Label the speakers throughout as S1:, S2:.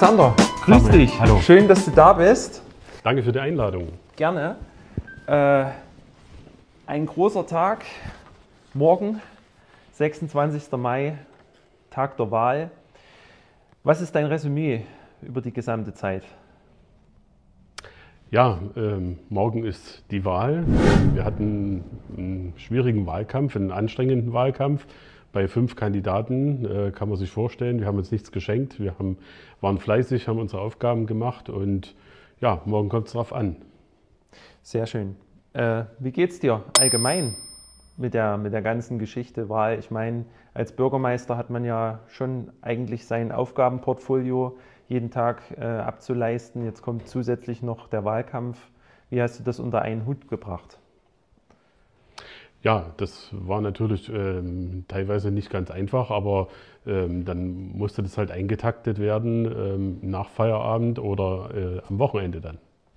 S1: Alexander, grüß dich.
S2: Hallo.
S1: Schön, dass du da bist.
S2: Danke für die Einladung.
S1: Gerne. Ein großer Tag, morgen, 26. Mai, Tag der Wahl. Was ist dein Resümee über die gesamte Zeit?
S2: Ja, morgen ist die Wahl. Wir hatten einen schwierigen Wahlkampf, einen anstrengenden Wahlkampf. Bei 5 Kandidaten kann man sich vorstellen, wir haben uns nichts geschenkt. Waren fleißig, haben unsere Aufgaben gemacht und ja, morgen kommt es drauf an.
S1: Sehr schön. Wie geht es dir allgemein mit der ganzen Geschichte Wahl? Ich meine, als Bürgermeister hat man ja schon eigentlich sein Aufgabenportfolio jeden Tag abzuleisten. Jetzt kommt zusätzlich noch der Wahlkampf. Wie hast du das unter einen Hut gebracht?
S2: Ja, das war natürlich teilweise nicht ganz einfach, aber dann musste das halt eingetaktet werden nach Feierabend oder am Wochenende dann.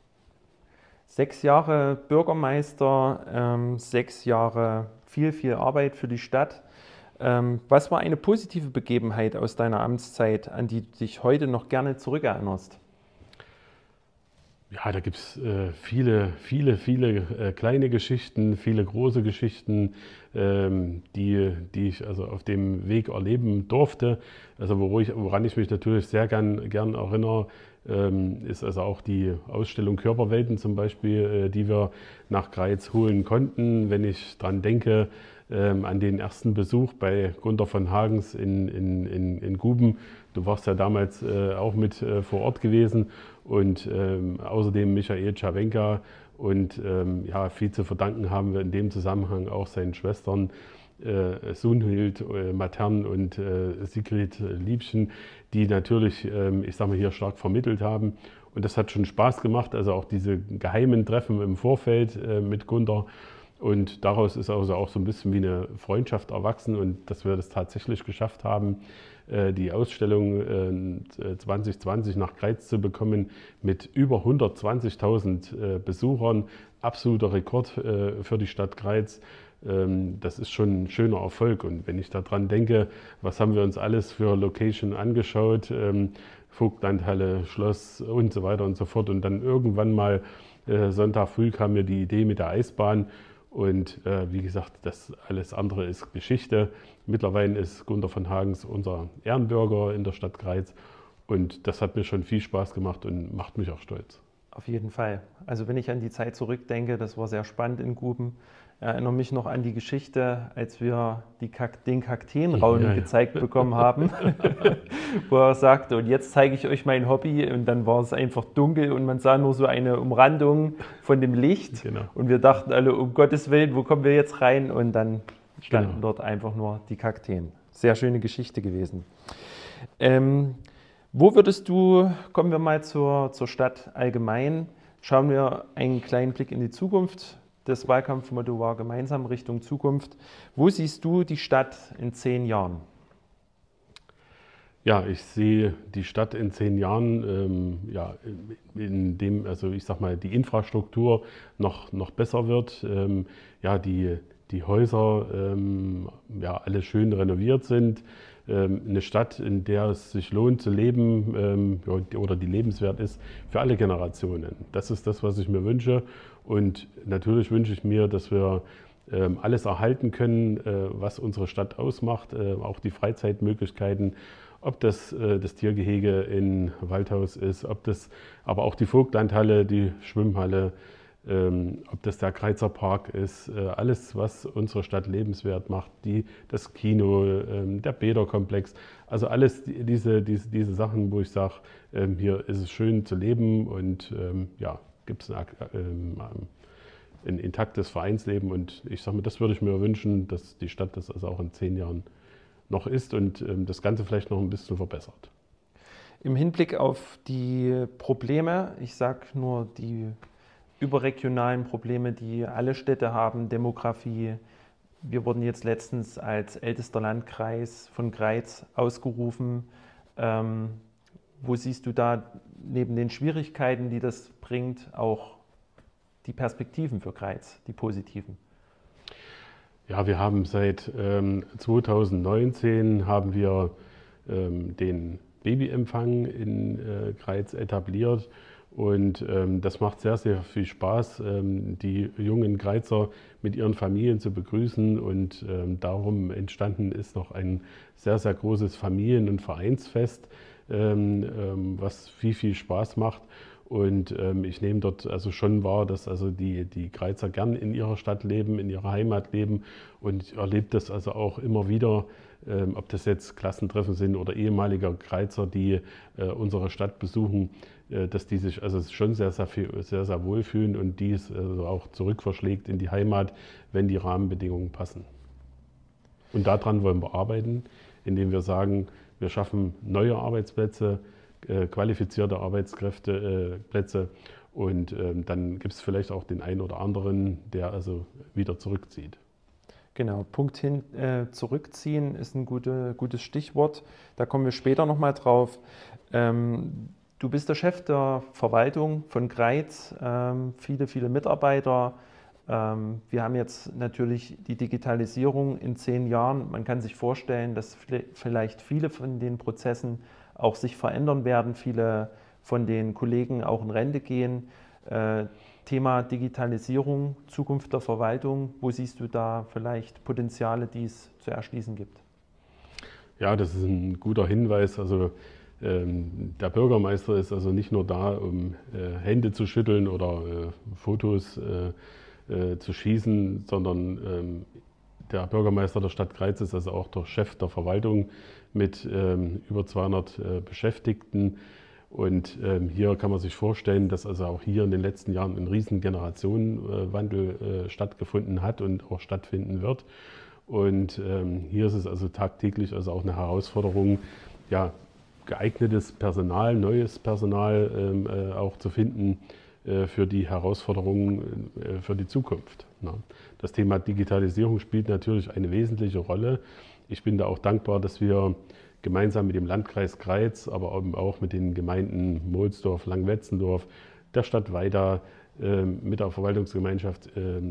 S1: 6 Jahre Bürgermeister, 6 Jahre viel Arbeit für die Stadt. Was war eine positive Begebenheit aus deiner Amtszeit, an die du dich heute noch gerne zurückerinnerst?
S2: Ja, da gibt es viele kleine Geschichten, viele große Geschichten, die ich also auf dem Weg erleben durfte. Also woran ich mich natürlich sehr gern erinnere, ist also auch die Ausstellung Körperwelten zum Beispiel, die wir nach Greiz holen konnten. Wenn ich dran denke, an den ersten Besuch bei Gunther von Hagens in Guben. Du warst ja damals auch mit vor Ort gewesen und außerdem Michael Czerwenka und ja, viel zu verdanken haben wir in dem Zusammenhang auch seinen Schwestern Sunhild Matern und Sigrid Liebchen, die natürlich, ich sag mal, hier stark vermittelt haben. Und das hat schon Spaß gemacht, also auch diese geheimen Treffen im Vorfeld mit Gunther. Und daraus ist also auch so ein bisschen wie eine Freundschaft erwachsen und dass wir das tatsächlich geschafft haben, die Ausstellung 2020 nach Greiz zu bekommen mit über 120.000 Besuchern. Absoluter Rekord für die Stadt Greiz. Das ist schon ein schöner Erfolg. Und wenn ich daran denke, was haben wir uns alles für Location angeschaut, Vogtlandhalle, Schloss und so weiter und so fort. Und dann irgendwann mal Sonntag früh kam mir die Idee mit der Eisbahn. Und wie gesagt, das alles andere ist Geschichte. Mittlerweile ist Gunther von Hagens unser Ehrenbürger in der Stadt Greiz. Und das hat mir schon viel Spaß gemacht und macht mich auch stolz.
S1: Auf jeden Fall. Also wenn ich an die Zeit zurückdenke, das war sehr spannend in Guben. Ich erinnere mich noch an die Geschichte, als wir den Kakteenraum gezeigt bekommen haben, wo er sagte, und jetzt zeige ich euch mein Hobby. Und dann war es einfach dunkel und man sah nur so eine Umrandung von dem Licht.
S2: Genau.
S1: Und wir dachten alle, um Gottes Willen, wo kommen wir jetzt rein? Und dann standen dort einfach nur die Kakteen. Sehr schöne Geschichte gewesen. Wo würdest du, kommen wir mal zur Stadt allgemein, schauen wir einen kleinen Blick in die Zukunft. Das Wahlkampfmotto war gemeinsam Richtung Zukunft. Wo siehst du die Stadt in 10 Jahren?
S2: Ja, ich sehe die Stadt in 10 Jahren, ja, in dem, also ich sag mal, die Infrastruktur noch besser wird, ja, die Häuser ja, alle schön renoviert sind. Eine Stadt, in der es sich lohnt zu leben oder die lebenswert ist für alle Generationen. Das ist das, was ich mir wünsche. Und natürlich wünsche ich mir, dass wir alles erhalten können, was unsere Stadt ausmacht, auch die Freizeitmöglichkeiten, ob das das Tiergehege in Waldhaus ist, ob das aber auch die Vogtlandhalle, die Schwimmhalle, ob das der Greizer Park ist, alles, was unsere Stadt lebenswert macht, das Kino, der Bäderkomplex, also alles diese Sachen, wo ich sage, hier ist es schön zu leben und ja, gibt es ein intaktes Vereinsleben und ich sage mir, das würde ich mir wünschen, dass die Stadt das also auch in 10 Jahren noch ist und das Ganze vielleicht noch ein bisschen verbessert.
S1: Im Hinblick auf die Probleme, ich sage nur die überregionalen Probleme, die alle Städte haben, Demografie. Wir wurden jetzt letztens als ältester Landkreis von Greiz ausgerufen. Wo siehst du da neben den Schwierigkeiten, die das bringt, auch die Perspektiven für Greiz, die positiven?
S2: Ja, wir haben seit 2019 haben wir den Babyempfang in Greiz etabliert. Und das macht sehr, sehr viel Spaß, die jungen Greizer mit ihren Familien zu begrüßen. Und darum entstanden ist noch ein sehr, sehr großes Familien- und Vereinsfest, was viel, viel Spaß macht. Und ich nehme dort also schon wahr, dass also die Greizer gern in ihrer Stadt leben, in ihrer Heimat leben. Und ich erlebe das also auch immer wieder, ob das jetzt Klassentreffen sind oder ehemalige Greizer, die unsere Stadt besuchen, dass die sich also schon sehr, sehr wohlfühlen und dies also auch zurückverschlägt in die Heimat, wenn die Rahmenbedingungen passen. Und daran wollen wir arbeiten, indem wir sagen, wir schaffen neue Arbeitsplätze, qualifizierte Arbeitskräfteplätze und dann gibt es vielleicht auch den einen oder anderen, der also wieder zurückzieht.
S1: Genau, zurückziehen ist ein gutes Stichwort. Da kommen wir später nochmal drauf. Du bist der Chef der Verwaltung von Greiz, viele, viele Mitarbeiter. Wir haben jetzt natürlich die Digitalisierung in 10 Jahren. Man kann sich vorstellen, dass vielleicht viele von den Prozessen auch sich verändern werden, viele von den Kollegen auch in Rente gehen. Thema Digitalisierung, Zukunft der Verwaltung, wo siehst du da vielleicht Potenziale, die es zu erschließen gibt?
S2: Ja, das ist ein guter Hinweis. Also der Bürgermeister ist also nicht nur da, um Hände zu schütteln oder Fotos zu schießen, sondern der Bürgermeister der Stadt Greiz ist also auch der Chef der Verwaltung mit über 200 Beschäftigten. Und hier kann man sich vorstellen, dass also auch hier in den letzten Jahren ein riesen Generationenwandel stattgefunden hat und auch stattfinden wird. Und hier ist es also tagtäglich also auch eine Herausforderung, ja, geeignetes Personal, neues Personal auch zu finden für die Herausforderungen für die Zukunft. Das Thema Digitalisierung spielt natürlich eine wesentliche Rolle. Ich bin da auch dankbar, dass wir gemeinsam mit dem Landkreis Greiz, aber eben auch mit den Gemeinden Mohlsdorf, Langwetzendorf, der Stadt Weida, mit der Verwaltungsgemeinschaft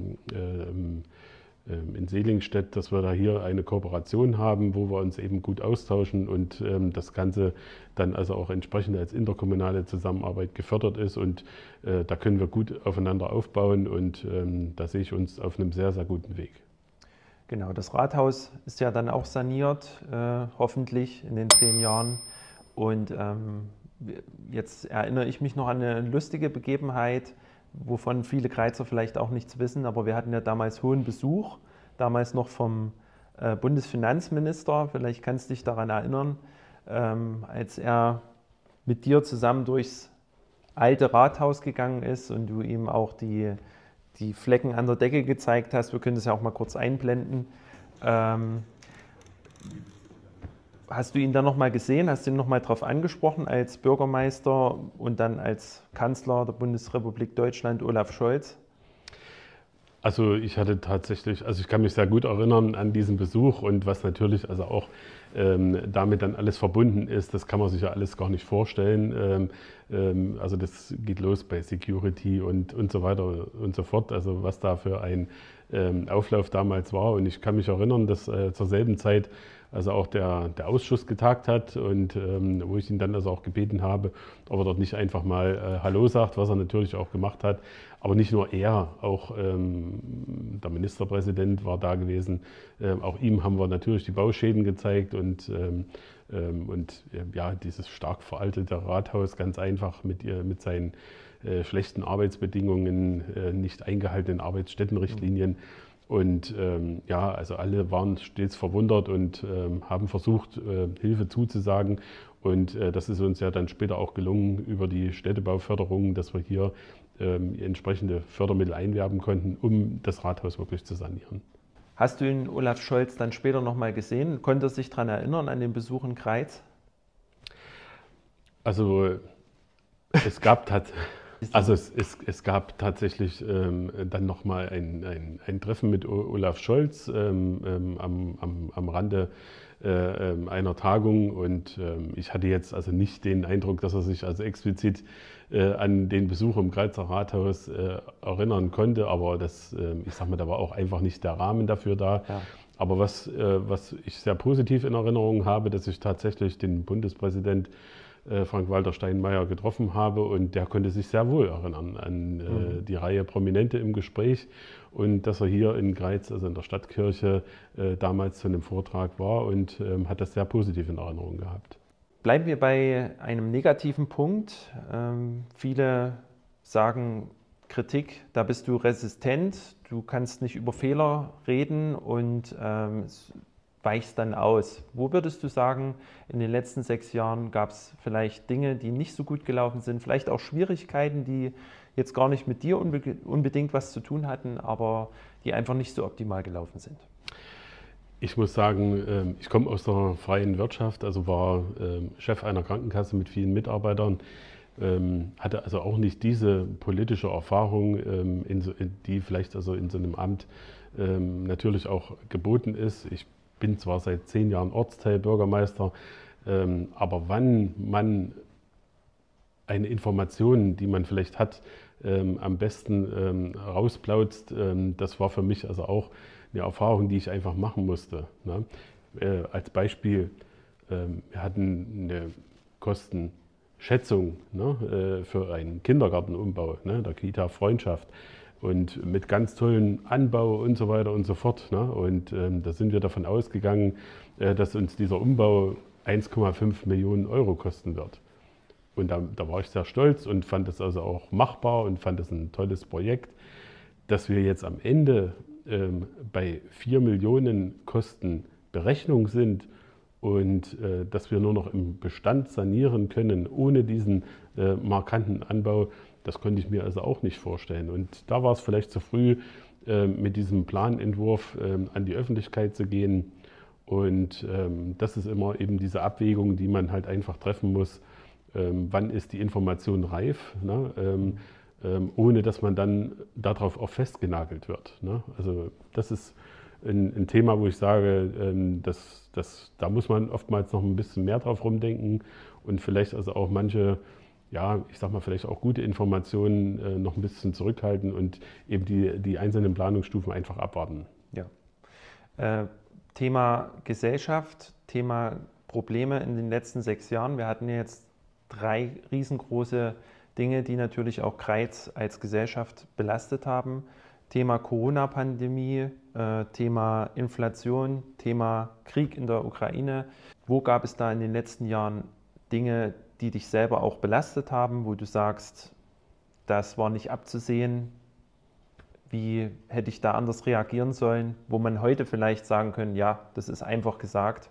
S2: in Selingstedt, dass wir da hier eine Kooperation haben, wo wir uns eben gut austauschen und das Ganze dann also auch entsprechend als interkommunale Zusammenarbeit gefördert ist. Und da können wir gut aufeinander aufbauen und da sehe ich uns auf einem sehr, sehr guten Weg.
S1: Genau, das Rathaus ist ja dann auch saniert, hoffentlich in den 10 Jahren. Und jetzt erinnere ich mich noch an eine lustige Begebenheit, wovon viele Greizer vielleicht auch nichts wissen, aber wir hatten ja damals hohen Besuch, damals noch vom Bundesfinanzminister, vielleicht kannst du dich daran erinnern, als er mit dir zusammen durchs alte Rathaus gegangen ist und du ihm auch die Flecken an der Decke gezeigt hast. Wir können das ja auch mal kurz einblenden. Hast du ihn dann nochmal gesehen? Hast du ihn nochmal darauf angesprochen als Bürgermeister und dann als Kanzler der Bundesrepublik Deutschland, Olaf Scholz?
S2: Also ich hatte tatsächlich, also ich kann mich sehr gut erinnern an diesen Besuch und was natürlich also auch damit dann alles verbunden ist, das kann man sich ja alles gar nicht vorstellen. Also das geht los bei Security und so weiter und so fort, also was da für ein Auflauf damals war. Und ich kann mich erinnern, dass zur selben Zeit also auch der Ausschuss getagt hat und wo ich ihn dann also auch gebeten habe, ob er dort nicht einfach mal Hallo sagt, was er natürlich auch gemacht hat. Aber nicht nur er, auch der Ministerpräsident war da gewesen. Auch ihm haben wir natürlich die Bauschäden gezeigt und ja, dieses stark veraltete Rathaus ganz einfach mit seinen schlechten Arbeitsbedingungen, nicht eingehaltenen Arbeitsstättenrichtlinien. Und ja, also alle waren stets verwundert und haben versucht, Hilfe zuzusagen. Und das ist uns ja dann später auch gelungen über die Städtebauförderung, dass wir hier entsprechende Fördermittel einwerben konnten, um das Rathaus wirklich zu sanieren.
S1: Hast du ihn, Olaf Scholz, dann später nochmal gesehen? Konnte er sich daran erinnern, an den Besuch in Greiz?
S2: Also es gab tatsächlich dann nochmal ein Treffen mit Olaf Scholz am Rande einer Tagung und ich hatte jetzt also nicht den Eindruck, dass er sich also explizit an den Besuch im Greizer Rathaus erinnern konnte, aber das, ich sag mal, da war auch einfach nicht der Rahmen dafür da. Ja. Aber was ich sehr positiv in Erinnerung habe, dass ich tatsächlich den Bundespräsident Frank-Walter Steinmeier getroffen habe und der konnte sich sehr wohl erinnern an die Reihe Prominente im Gespräch und dass er hier in Greiz, also in der Stadtkirche, damals zu einem Vortrag war und hat das sehr positiv in Erinnerung gehabt.
S1: Bleiben wir bei einem negativen Punkt. Viele sagen, Kritik, da bist du resistent, du kannst nicht über Fehler reden und weichst dann aus. Wo würdest du sagen, in den letzten 6 Jahren gab es vielleicht Dinge, die nicht so gut gelaufen sind, vielleicht auch Schwierigkeiten, die jetzt gar nicht mit dir unbedingt was zu tun hatten, aber die einfach nicht so optimal gelaufen sind?
S2: Ich muss sagen, ich komme aus der freien Wirtschaft, also war Chef einer Krankenkasse mit vielen Mitarbeitern, hatte also auch nicht diese politische Erfahrung, die vielleicht also in so einem Amt natürlich auch geboten ist. Ich bin zwar seit 10 Jahren Ortsteilbürgermeister, aber wann man eine Information, die man vielleicht hat, am besten rausplautzt, das war für mich also auch eine Erfahrung, die ich einfach machen musste. Ne? Als Beispiel, wir hatten eine Kostenschätzung, ne, für einen Kindergartenumbau, ne, der Kita Freundschaft und mit ganz tollen Anbau und so weiter und so fort. Ne? Und da sind wir davon ausgegangen, dass uns dieser Umbau 1,5 Millionen Euro kosten wird. Und da war ich sehr stolz und fand es also auch machbar und fand es ein tolles Projekt. Dass wir jetzt am Ende bei 4 Millionen Kostenberechnung sind und dass wir nur noch im Bestand sanieren können ohne diesen markanten Anbau, das konnte ich mir also auch nicht vorstellen. Und da war es vielleicht zu früh, mit diesem Planentwurf an die Öffentlichkeit zu gehen. Und das ist immer eben diese Abwägung, die man halt einfach treffen muss. Wann ist die Information reif, ne? Ohne dass man dann darauf auch festgenagelt wird. Ne? Also das ist ein Thema, wo ich sage, da muss man oftmals noch ein bisschen mehr drauf rumdenken und vielleicht also auch manche, ja, ich sag mal, vielleicht auch gute Informationen noch ein bisschen zurückhalten und eben die einzelnen Planungsstufen einfach abwarten.
S1: Ja. Thema Gesellschaft, Thema Probleme in den letzten 6 Jahren. Wir hatten ja jetzt 3 riesengroße Dinge, die natürlich auch Greiz als Gesellschaft belastet haben. Thema Corona-Pandemie, Thema Inflation, Thema Krieg in der Ukraine. Wo gab es da in den letzten Jahren Dinge, die dich selber auch belastet haben, wo du sagst, das war nicht abzusehen, wie hätte ich da anders reagieren sollen, wo man heute vielleicht sagen können, ja, das ist einfach gesagt,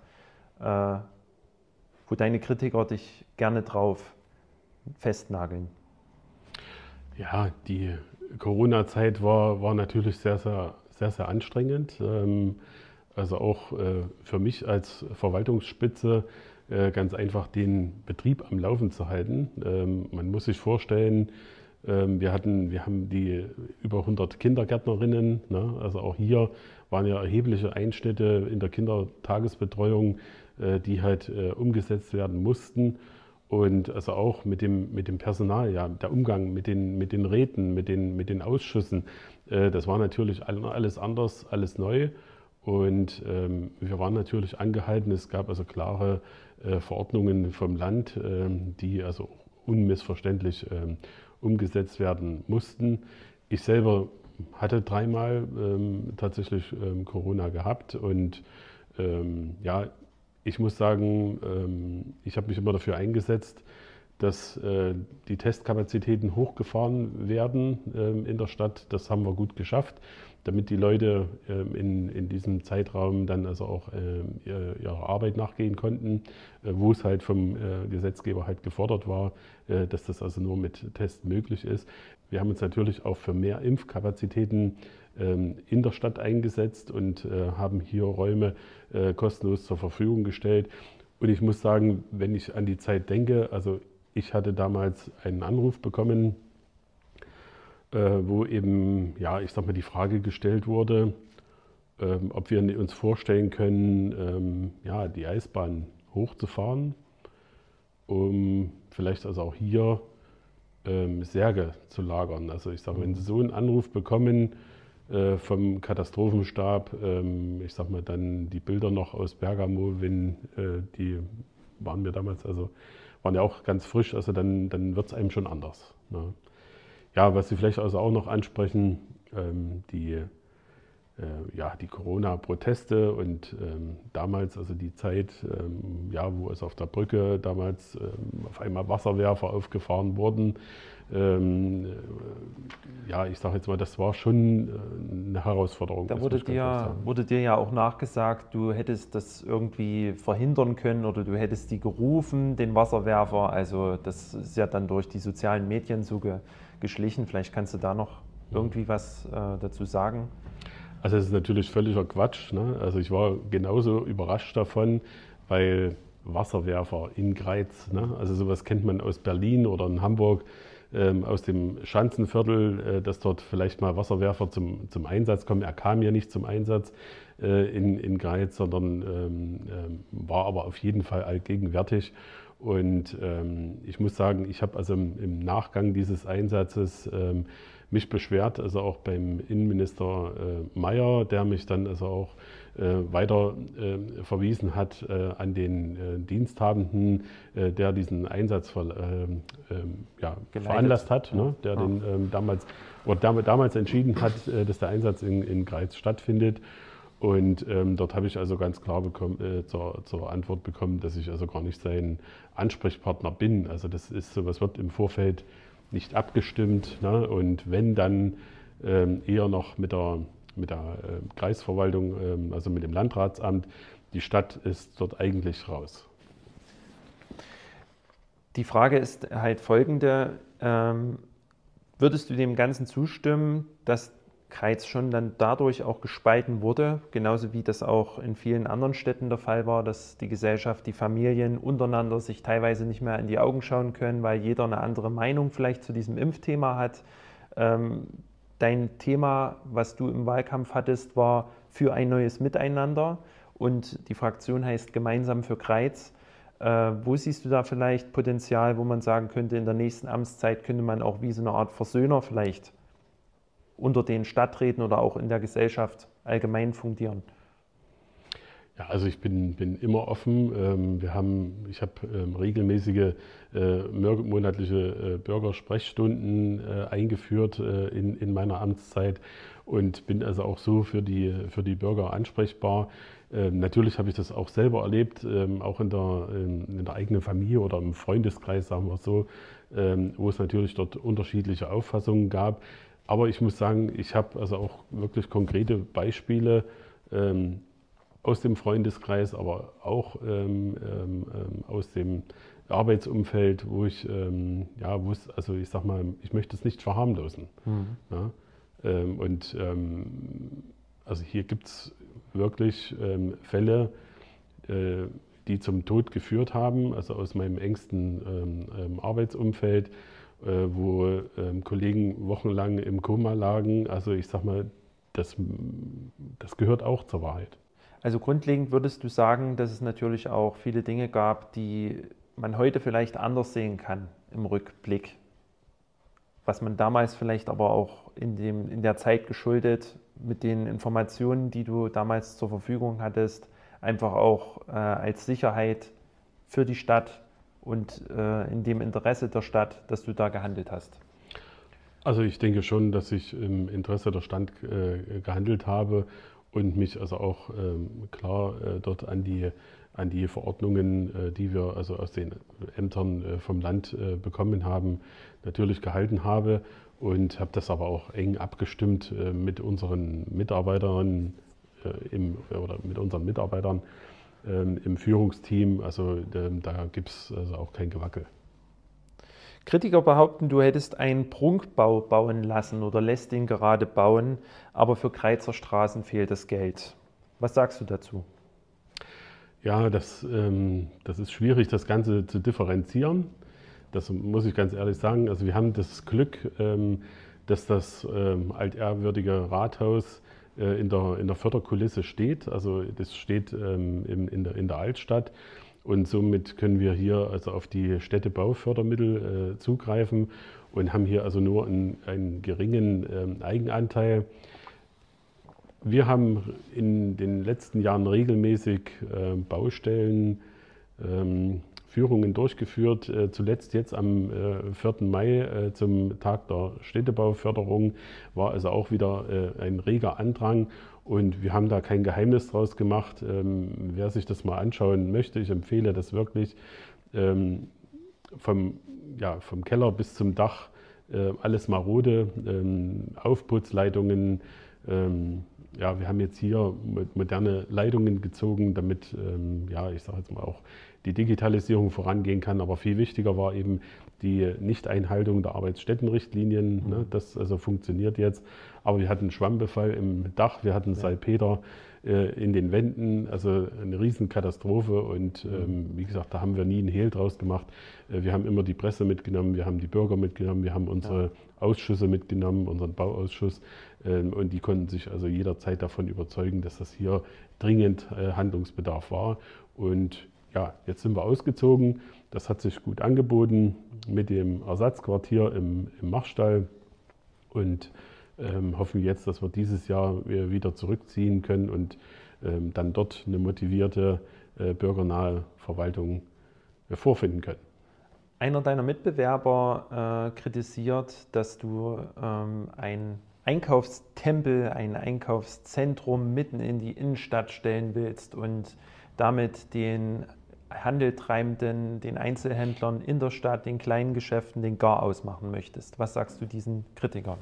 S1: wo deine Kritiker dich gerne drauf festnageln?
S2: Ja, die Corona-Zeit war natürlich sehr, sehr, sehr, sehr anstrengend. Also auch für mich als Verwaltungsspitze ganz einfach den Betrieb am Laufen zu halten. Man muss sich vorstellen, wir haben die über 100 Kindergärtnerinnen, ne? Also auch hier waren ja erhebliche Einschnitte in der Kindertagesbetreuung, die halt umgesetzt werden mussten. Und also auch mit dem Personal, ja, der Umgang mit den Räten, mit den Ausschüssen, das war natürlich alles anders, alles neu. Und wir waren natürlich angehalten, es gab also klare Verordnungen vom Land, die also unmissverständlich umgesetzt werden mussten. Ich selber hatte 3-mal tatsächlich Corona gehabt und ja, ich muss sagen, ich habe mich immer dafür eingesetzt, dass die Testkapazitäten hochgefahren werden in der Stadt. Das haben wir gut geschafft, damit die Leute in diesem Zeitraum dann also auch ihrer Arbeit nachgehen konnten, wo es halt vom Gesetzgeber halt gefordert war, dass das also nur mit Test möglich ist. Wir haben uns natürlich auch für mehr Impfkapazitäten in der Stadt eingesetzt und haben hier Räume kostenlos zur Verfügung gestellt. Und ich muss sagen, wenn ich an die Zeit denke, also ich hatte damals einen Anruf bekommen, wo eben, ja, ich sag mal, die Frage gestellt wurde, ob wir uns vorstellen können, ja, die Eisbahn hochzufahren, um vielleicht also auch hier Särge zu lagern. Also ich sage, wenn Sie so einen Anruf bekommen, vom Katastrophenstab. Ich sag mal dann die Bilder noch aus Bergamo, wenn die waren mir damals, also waren ja auch ganz frisch, also dann wird es einem schon anders. Ne? Ja, was Sie vielleicht also auch noch ansprechen, die Corona-Proteste und damals, also die Zeit, wo es auf der Brücke damals auf einmal Wasserwerfer aufgefahren wurden. Ich sage jetzt mal, das war schon eine Herausforderung.
S1: Da wurde dir ja auch nachgesagt, du hättest das irgendwie verhindern können oder du hättest die gerufen, den Wasserwerfer. Also das ist ja dann durch die sozialen Medien so geschlichen. Vielleicht kannst du da noch irgendwie was dazu sagen.
S2: Also es ist natürlich völliger Quatsch. Ne? Also ich war genauso überrascht davon, weil Wasserwerfer in Greiz, ne? Also sowas kennt man aus Berlin oder in Hamburg, aus dem Schanzenviertel, dass dort vielleicht mal Wasserwerfer zum Einsatz kommen. Er kam ja nicht zum Einsatz in Greiz, sondern war aber auf jeden Fall allgegenwärtig. Und ich muss sagen, ich habe also im Nachgang dieses Einsatzes mich beschwert, also auch beim Innenminister Mayer, der mich dann also auch weiter verwiesen hat an den Diensthabenden, der diesen Einsatz veranlasst hat, ne? Der den damals entschieden hat, dass der Einsatz in Greiz stattfindet. Und dort habe ich also ganz klar zur Antwort bekommen, dass ich also gar nicht sein Ansprechpartner bin. Also das ist sowas wird im Vorfeld nicht abgestimmt, ne? Und wenn dann eher noch mit der Kreisverwaltung, also mit dem Landratsamt. Die Stadt ist dort eigentlich raus.
S1: Die Frage ist halt folgende: Würdest du dem Ganzen zustimmen, dass Greiz schon dann dadurch auch gespalten wurde, genauso wie das auch in vielen anderen Städten der Fall war, dass die Gesellschaft, die Familien untereinander sich teilweise nicht mehr in die Augen schauen können, weil jeder eine andere Meinung vielleicht zu diesem Impfthema hat? Dein Thema, was du im Wahlkampf hattest, war für ein neues Miteinander und die Fraktion heißt Gemeinsam für Greiz. Wo siehst du da vielleicht Potenzial, wo man sagen könnte, in der nächsten Amtszeit könnte man auch wie so eine Art Versöhner vielleicht unter den Stadträten oder auch in der Gesellschaft allgemein fungieren?
S2: Ja, also ich bin immer offen. Ich habe regelmäßige monatliche Bürgersprechstunden eingeführt in meiner Amtszeit und bin also auch so für die Bürger ansprechbar. Natürlich habe ich das auch selber erlebt, auch in der eigenen Familie oder im Freundeskreis, sagen wir es so, wo es natürlich dort unterschiedliche Auffassungen gab. Aber ich muss sagen, ich habe also auch wirklich konkrete Beispiele aus dem Freundeskreis, aber auch aus dem Arbeitsumfeld, wo ich also ich sag mal, ich möchte es nicht verharmlosen. Ja? Also hier gibt es wirklich Fälle, die zum Tod geführt haben, also aus meinem engsten Arbeitsumfeld, wo Kollegen wochenlang im Koma lagen. Also ich sag mal, das gehört auch zur Wahrheit.
S1: Also grundlegend würdest du sagen, dass es natürlich auch viele Dinge gab, die man heute vielleicht anders sehen kann im Rückblick. Was man damals vielleicht aber auch in der Zeit geschuldet mit den Informationen, die du damals zur Verfügung hattest, einfach auch als Sicherheit für die Stadt und in dem Interesse der Stadt, dass du da gehandelt hast?
S2: Also ich denke schon, dass ich im Interesse der Stadt gehandelt habe und mich also auch klar dort an die Verordnungen, die wir also aus den Ämtern vom Land bekommen haben, natürlich gehalten habe und habe das aber auch eng abgestimmt mit unseren Mitarbeitern mit unseren Mitarbeitern im Führungsteam. Also da gibt es also auch kein Gewackel.
S1: Kritiker behaupten, du hättest einen Prunkbau bauen lassen oder lässt ihn gerade bauen, aber für Greizer Straßen fehlt das Geld. Was sagst du dazu?
S2: Ja, das ist schwierig, das Ganze zu differenzieren. Das muss ich ganz ehrlich sagen. Also wir haben das Glück, dass das altehrwürdige Rathaus in der Förderkulisse steht. Also das steht in der Altstadt. Und somit können wir hier also auf die Städtebaufördermittel zugreifen und haben hier also nur einen geringen Eigenanteil. Wir haben in den letzten Jahren regelmäßig Baustellen, Führungen durchgeführt, zuletzt jetzt am 4. Mai zum Tag der Städtebauförderung war also auch wieder ein reger Andrang und wir haben da kein Geheimnis draus gemacht. Wer sich das mal anschauen möchte, ich empfehle das wirklich, vom Keller bis zum Dach, alles marode, Aufputzleitungen. Ja, wir haben jetzt hier moderne Leitungen gezogen, damit, ich sage jetzt mal auch, die Digitalisierung vorangehen kann. Aber viel wichtiger war eben die Nichteinhaltung der Arbeitsstättenrichtlinien. Ne? Das also funktioniert jetzt. Aber wir hatten Schwammbefall im Dach, wir hatten Salpeter in den Wänden, also eine Riesenkatastrophe. Und wie gesagt, da haben wir nie einen Hehl draus gemacht. Wir haben immer die Presse mitgenommen, wir haben die Bürger mitgenommen, wir haben unsere Ausschüsse mitgenommen, unseren Bauausschuss. Und die konnten sich also jederzeit davon überzeugen, dass das hier dringend Handlungsbedarf war. Und ja, jetzt sind wir ausgezogen. Das hat sich gut angeboten mit dem Ersatzquartier im Marstall und hoffen jetzt, dass wir dieses Jahr wieder zurückziehen können und dann dort eine motivierte, bürgernahe Verwaltung vorfinden können.
S1: Einer deiner Mitbewerber kritisiert, dass du ein Einkaufstempel, ein Einkaufszentrum mitten in die Innenstadt stellen willst und damit den Handeltreibenden, den Einzelhändlern in der Stadt, den kleinen Geschäften den Garaus machen möchtest. Was sagst du diesen Kritikern?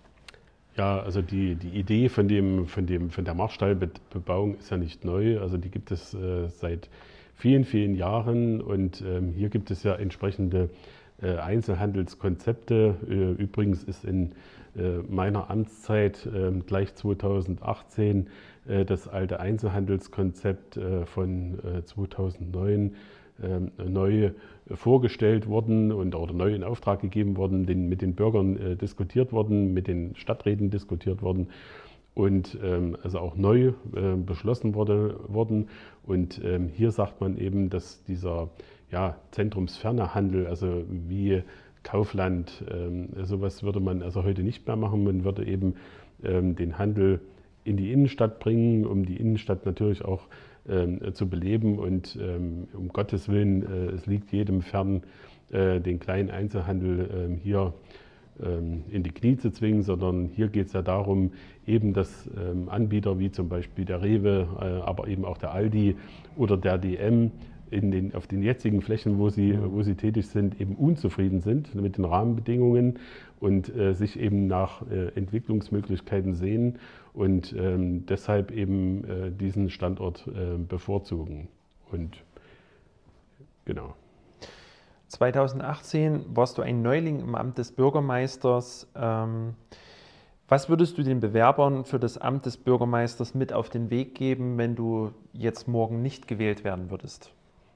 S2: Ja, also die Idee von der Marstallbebauung ist ja nicht neu. Also die gibt es seit vielen, vielen Jahren und hier gibt es ja entsprechende Einzelhandelskonzepte. Übrigens ist in meiner Amtszeit gleich 2018 das alte Einzelhandelskonzept von 2009 neu vorgestellt worden oder neu in Auftrag gegeben worden, mit den Bürgern diskutiert worden, mit den Stadträten diskutiert worden und also auch neu beschlossen worden. Und hier sagt man eben, dass dieser zentrumsferne Handel, also wie Kaufland, sowas würde man also heute nicht mehr machen. Man würde eben den Handel in die Innenstadt bringen, um die Innenstadt natürlich auch zu beleben. Und um Gottes Willen, es liegt jedem fern, den kleinen Einzelhandel hier in die Knie zu zwingen, sondern hier geht es ja darum, eben dass Anbieter wie zum Beispiel der Rewe, aber eben auch der Aldi oder der DM auf den jetzigen Flächen, wo sie tätig sind, eben unzufrieden sind mit den Rahmenbedingungen und sich eben nach Entwicklungsmöglichkeiten sehen und deshalb eben diesen Standort bevorzugen. Und genau.
S1: 2018 warst du ein Neuling im Amt des Bürgermeisters. Was würdest du den Bewerbern für das Amt des Bürgermeisters mit auf den Weg geben, wenn du jetzt morgen nicht gewählt werden würdest?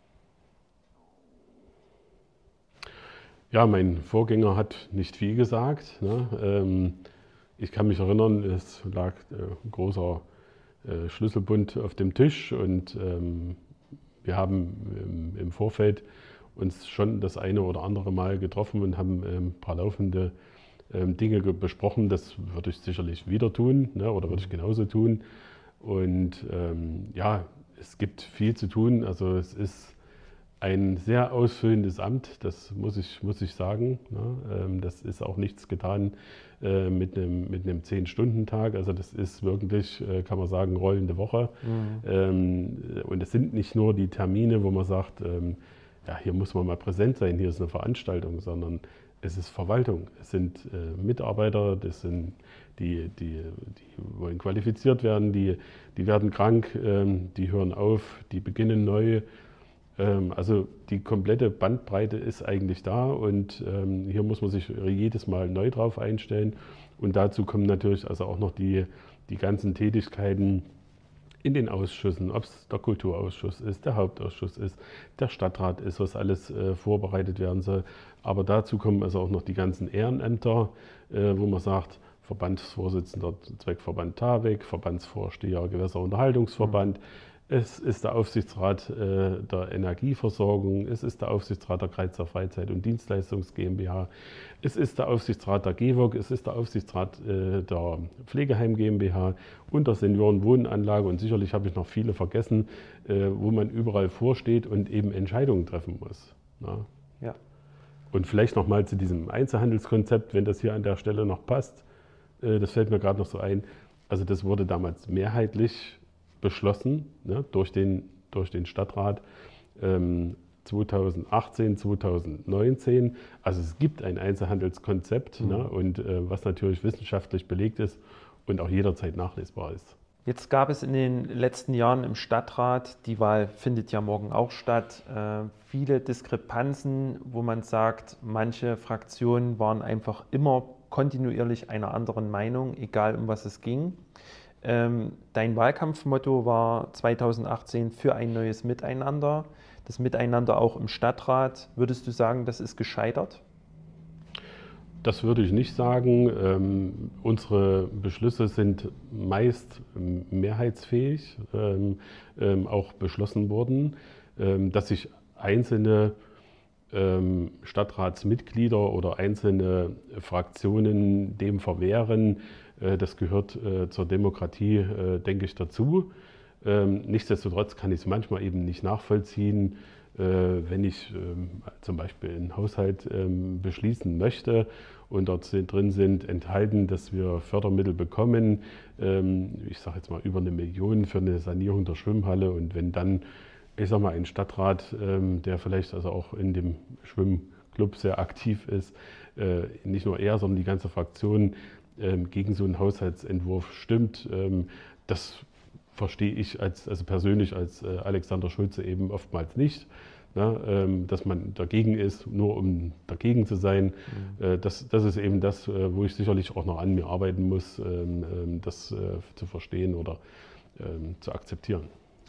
S2: Ja, mein Vorgänger hat nicht viel gesagt. Ne? Ich kann mich erinnern, es lag ein großer Schlüsselbund auf dem Tisch und wir haben im Vorfeld uns schon das eine oder andere Mal getroffen und haben ein paar laufende Dinge besprochen. Das würde ich sicherlich wieder tun, ne? Oder würde ich genauso tun. Und es gibt viel zu tun. Also es ist ein sehr ausfüllendes Amt, das muss ich sagen. Ne? Das ist auch nichts getan mit einem 10-Stunden-Tag. Also das ist wirklich, kann man sagen, rollende Woche. Und es sind nicht nur die Termine, wo man sagt, hier muss man mal präsent sein, hier ist eine Veranstaltung, sondern es ist Verwaltung. Es sind Mitarbeiter, das sind die wollen qualifiziert werden, die werden krank, die hören auf, die beginnen neu. Also die komplette Bandbreite ist eigentlich da und hier muss man sich jedes Mal neu drauf einstellen. Und dazu kommen natürlich also auch noch die ganzen Tätigkeiten in den Ausschüssen, ob es der Kulturausschuss ist, der Hauptausschuss ist, der Stadtrat ist, was alles vorbereitet werden soll. Aber dazu kommen also auch noch die ganzen Ehrenämter, wo man sagt, Verbandsvorsitzender Zweckverband TAWEG, Verbandsvorsteher Gewässerunterhaltungsverband, Es ist der Aufsichtsrat der Energieversorgung, es ist der Aufsichtsrat der Kreizer Freizeit- und Dienstleistungs GmbH, es ist der Aufsichtsrat der GEWOG, es ist der Aufsichtsrat der Pflegeheim GmbH und der Seniorenwohnanlage und sicherlich habe ich noch viele vergessen, wo man überall vorsteht und eben Entscheidungen treffen muss. Na?
S1: Ja.
S2: Und vielleicht nochmal zu diesem Einzelhandelskonzept, wenn das hier an der Stelle noch passt, das fällt mir gerade noch so ein, also das wurde damals mehrheitlich beschlossen, ne, durch den Stadtrat 2018, 2019. Also es gibt ein Einzelhandelskonzept, ne, und was natürlich wissenschaftlich belegt ist und auch jederzeit nachlesbar ist.
S1: Jetzt gab es in den letzten Jahren im Stadtrat, die Wahl findet ja morgen auch statt, viele Diskrepanzen, wo man sagt, manche Fraktionen waren einfach immer kontinuierlich einer anderen Meinung, egal um was es ging. Dein Wahlkampfmotto war 2018 für ein neues Miteinander. Das Miteinander auch im Stadtrat. Würdest du sagen, das ist gescheitert?
S2: Das würde ich nicht sagen. Unsere Beschlüsse sind meist mehrheitsfähig, auch beschlossen worden. Dass sich einzelne Stadtratsmitglieder oder einzelne Fraktionen dem verwehren, das gehört zur Demokratie, denke ich, dazu. Nichtsdestotrotz kann ich es manchmal eben nicht nachvollziehen, wenn ich zum Beispiel einen Haushalt beschließen möchte und dort drin sind enthalten, dass wir Fördermittel bekommen, ich sage jetzt mal über 1 Million für eine Sanierung der Schwimmhalle, und wenn dann, ich sage mal, ein Stadtrat, der vielleicht also auch in dem Schwimmclub sehr aktiv ist, nicht nur er, sondern die ganze Fraktion gegen so einen Haushaltsentwurf stimmt, das verstehe ich also persönlich als Alexander Schulze eben oftmals nicht, ne, dass man dagegen ist, nur um dagegen zu sein. Das ist eben das, wo ich sicherlich auch noch an mir arbeiten muss, das zu verstehen oder zu akzeptieren.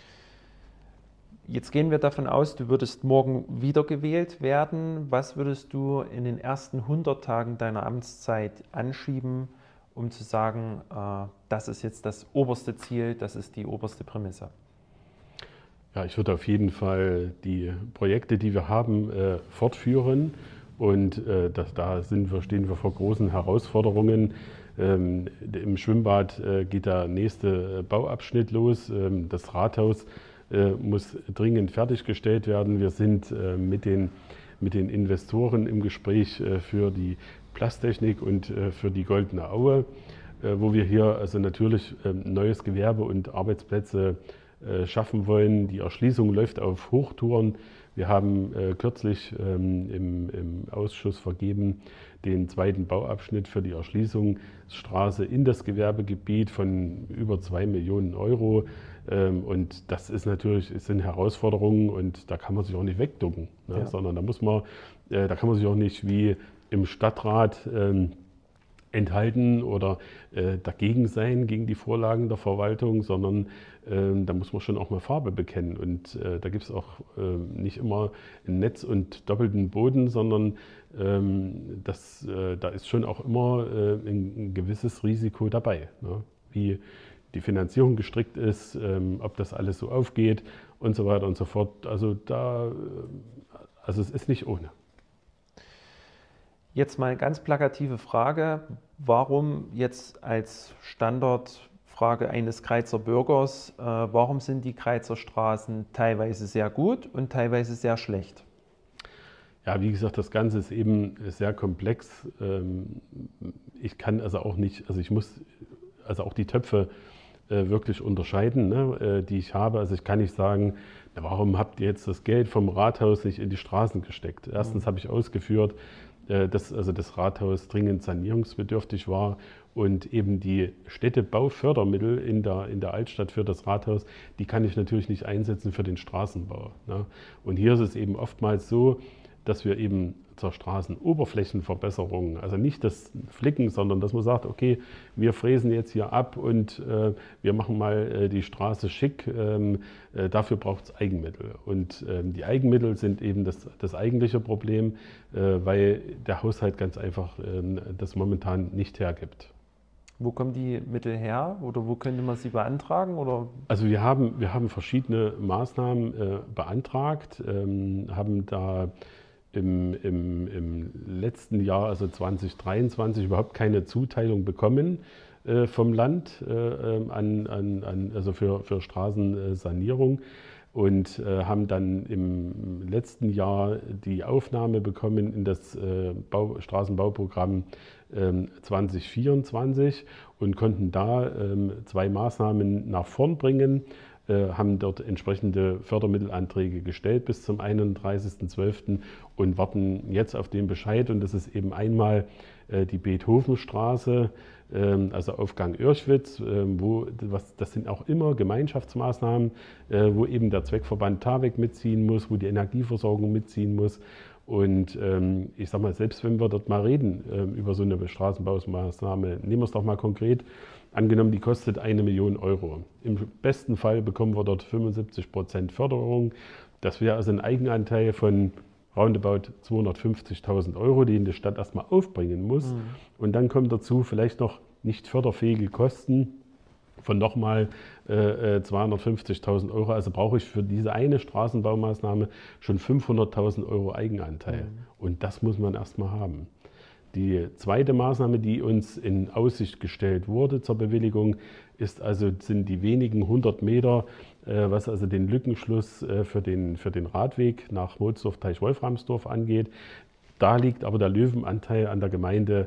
S1: Jetzt gehen wir davon aus, du würdest morgen wiedergewählt werden. Was würdest du in den ersten 100 Tagen deiner Amtszeit anschieben, um zu sagen, das ist jetzt das oberste Ziel, das ist die oberste Prämisse?
S2: Ja, ich würde auf jeden Fall die Projekte, die wir haben, fortführen. Und stehen wir vor großen Herausforderungen. Im Schwimmbad geht der nächste Bauabschnitt los. Das Rathaus muss dringend fertiggestellt werden. Wir sind mit den Investoren im Gespräch für die Plasttechnik und für die Goldene Aue, wo wir hier also natürlich neues Gewerbe und Arbeitsplätze schaffen wollen. Die Erschließung läuft auf Hochtouren. Wir haben kürzlich im Ausschuss vergeben den zweiten Bauabschnitt für die Erschließungsstraße in das Gewerbegebiet von über 2 Millionen Euro. Und das ist natürlich, es sind Herausforderungen, und da kann man sich auch nicht wegducken, ne? Ja. Sondern da kann man sich auch nicht wie im Stadtrat enthalten oder dagegen sein, gegen die Vorlagen der Verwaltung, sondern da muss man schon auch mal Farbe bekennen. Und da gibt es auch nicht immer ein Netz und doppelten Boden, sondern da ist schon auch immer ein gewisses Risiko dabei, ne? Wie die Finanzierung gestrickt ist, ob das alles so aufgeht und so weiter und so fort. Also es ist nicht ohne.
S1: Jetzt mal eine ganz plakative Frage. Warum jetzt als Standardfrage eines Kreizer Bürgers, warum sind die Kreizer Straßen teilweise sehr gut und teilweise sehr schlecht?
S2: Ja, wie gesagt, das Ganze ist eben sehr komplex. Ich kann also auch nicht, also ich muss also auch die Töpfe wirklich unterscheiden, ne, die ich habe. Also ich kann nicht sagen, na, warum habt ihr jetzt das Geld vom Rathaus nicht in die Straßen gesteckt? Erstens habe ich ausgeführt, dass also das Rathaus dringend sanierungsbedürftig war und eben die Städtebaufördermittel in der Altstadt für das Rathaus, die kann ich natürlich nicht einsetzen für den Straßenbau, ne? Und hier ist es eben oftmals so, dass wir eben zur Straßenoberflächenverbesserung, also nicht das Flicken, sondern dass man sagt, okay, wir fräsen jetzt hier ab und wir machen mal die Straße schick, dafür braucht es Eigenmittel. Und die Eigenmittel sind eben das eigentliche Problem, weil der Haushalt ganz einfach das momentan nicht hergibt.
S1: Wo kommen die Mittel her oder wo könnte man sie beantragen? Oder?
S2: Also wir haben verschiedene Maßnahmen beantragt, haben da im letzten Jahr, also 2023, überhaupt keine Zuteilung bekommen vom Land also für Straßensanierung und haben dann im letzten Jahr die Aufnahme bekommen in das Straßenbauprogramm 2024 und konnten da 2 Maßnahmen nach vorn bringen, haben dort entsprechende Fördermittelanträge gestellt bis zum 31.12. und warten jetzt auf den Bescheid. Und das ist eben einmal die Beethovenstraße, also Aufgang Irschwitz, das sind auch immer Gemeinschaftsmaßnahmen, wo eben der Zweckverband TAWEG mitziehen muss, wo die Energieversorgung mitziehen muss. Und ich sage mal, selbst wenn wir dort mal reden über so eine Straßenbaumaßnahme, nehmen wir es doch mal konkret, angenommen, die kostet 1 Million Euro. Im besten Fall bekommen wir dort 75% Förderung. Das wäre also ein Eigenanteil von roundabout 250.000 Euro, den die Stadt erstmal aufbringen muss. Und dann kommen dazu vielleicht noch nicht förderfähige Kosten von nochmal 250.000 Euro. Also brauche ich für diese eine Straßenbaumaßnahme schon 500.000 Euro Eigenanteil. Und das muss man erstmal haben. Die zweite Maßnahme, die uns in Aussicht gestellt wurde zur Bewilligung, sind die wenigen 100 Meter, was also den Lückenschluss für den Radweg nach Mohlsdorf-Teichwolframsdorf angeht. Da liegt aber der Löwenanteil an der Gemeinde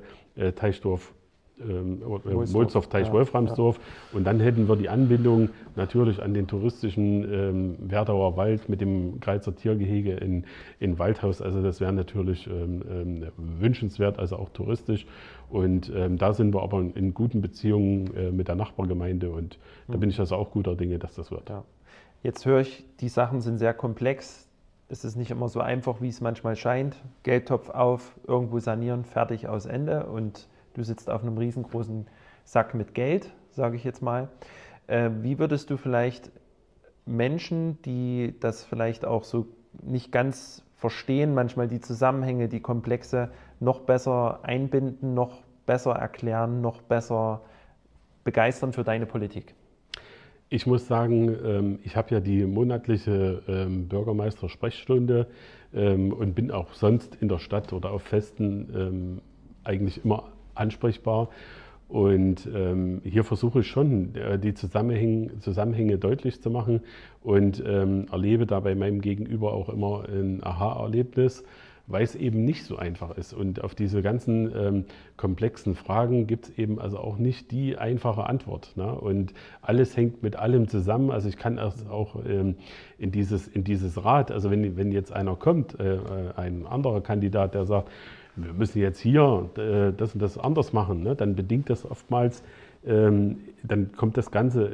S2: Mohlsdorf-Teichwolframsdorf. Ja. Und dann hätten wir die Anbindung natürlich an den touristischen Werdauer Wald mit dem Greizer Tiergehege in Waldhaus. Also das wäre natürlich wünschenswert, also auch touristisch. Und da sind wir aber in guten Beziehungen mit der Nachbargemeinde und da bin ich also auch guter Dinge, dass das wird.
S1: Ja. Jetzt höre ich, die Sachen sind sehr komplex. Es ist nicht immer so einfach, wie es manchmal scheint. Geldtopf auf, irgendwo sanieren, fertig, aus Ende. Und du sitzt auf einem riesengroßen Sack mit Geld, sage ich jetzt mal. Wie würdest du vielleicht Menschen, die das vielleicht auch so nicht ganz verstehen, manchmal die Zusammenhänge, die Komplexe, noch besser einbinden, noch besser erklären, noch besser begeistern für deine Politik?
S2: Ich muss sagen, ich habe ja die monatliche Bürgermeister-Sprechstunde und bin auch sonst in der Stadt oder auf Festen eigentlich immer ansprechbar. Und hier versuche ich schon, die Zusammenhänge deutlich zu machen und erlebe da bei meinem Gegenüber auch immer ein Aha-Erlebnis, weil es eben nicht so einfach ist. Und auf diese ganzen komplexen Fragen gibt es eben also auch nicht die einfache Antwort. Ne? Und alles hängt mit allem zusammen. Also ich kann erst auch in dieses Rad, also wenn jetzt einer kommt, ein anderer Kandidat, der sagt, wir müssen jetzt hier das und das anders machen, ne? Dann bedingt das oftmals, dann bekommt das Ganze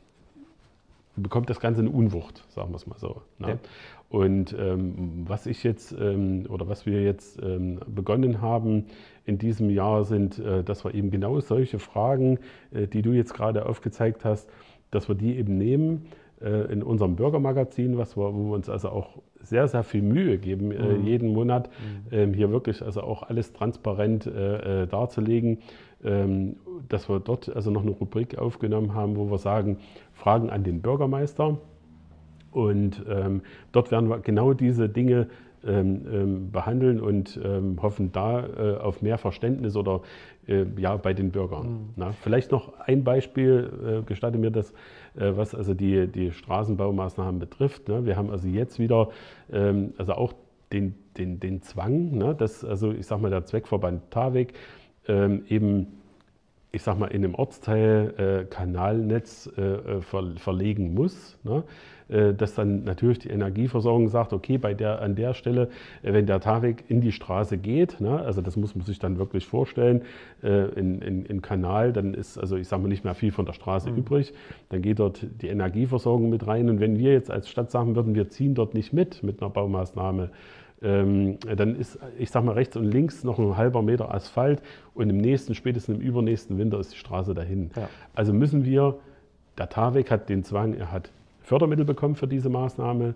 S2: eine Unwucht, sagen wir es mal so. Ne? Ja. Und was wir jetzt begonnen haben in diesem Jahr sind, dass wir eben genau solche Fragen, die du jetzt gerade aufgezeigt hast, dass wir die eben nehmen in unserem Bürgermagazin, wo wir uns also auch sehr, sehr viel Mühe geben, jeden Monat hier wirklich also auch alles transparent darzulegen, dass wir dort also noch eine Rubrik aufgenommen haben, wo wir sagen, Fragen an den Bürgermeister. Und dort werden wir genau diese Dinge behandeln und hoffen da auf mehr Verständnis oder bei den Bürgern. Na, vielleicht noch ein Beispiel, gestatte mir das, was also die Straßenbaumaßnahmen betrifft. Ne? Wir haben also jetzt wieder also auch den Zwang, ne? Dass also ich sag mal der Zweckverband TAWEG eben ich sag mal in einem Ortsteil Kanalnetz verlegen muss. Ne? Dass dann natürlich die Energieversorgung sagt, okay, an der Stelle, wenn der TAWEG in die Straße geht, ne, also das muss man sich dann wirklich vorstellen, in Kanal, dann ist also ich sage mal nicht mehr viel von der Straße übrig, dann geht dort die Energieversorgung mit rein und wenn wir jetzt als Stadt sagen würden, wir ziehen dort nicht mit einer Baumaßnahme, dann ist, ich sag mal, rechts und links noch ein halber Meter Asphalt und spätestens im übernächsten Winter ist die Straße dahin. Ja. Also der TAWEG hat den Zwang, er hat Fördermittel bekommen für diese Maßnahme.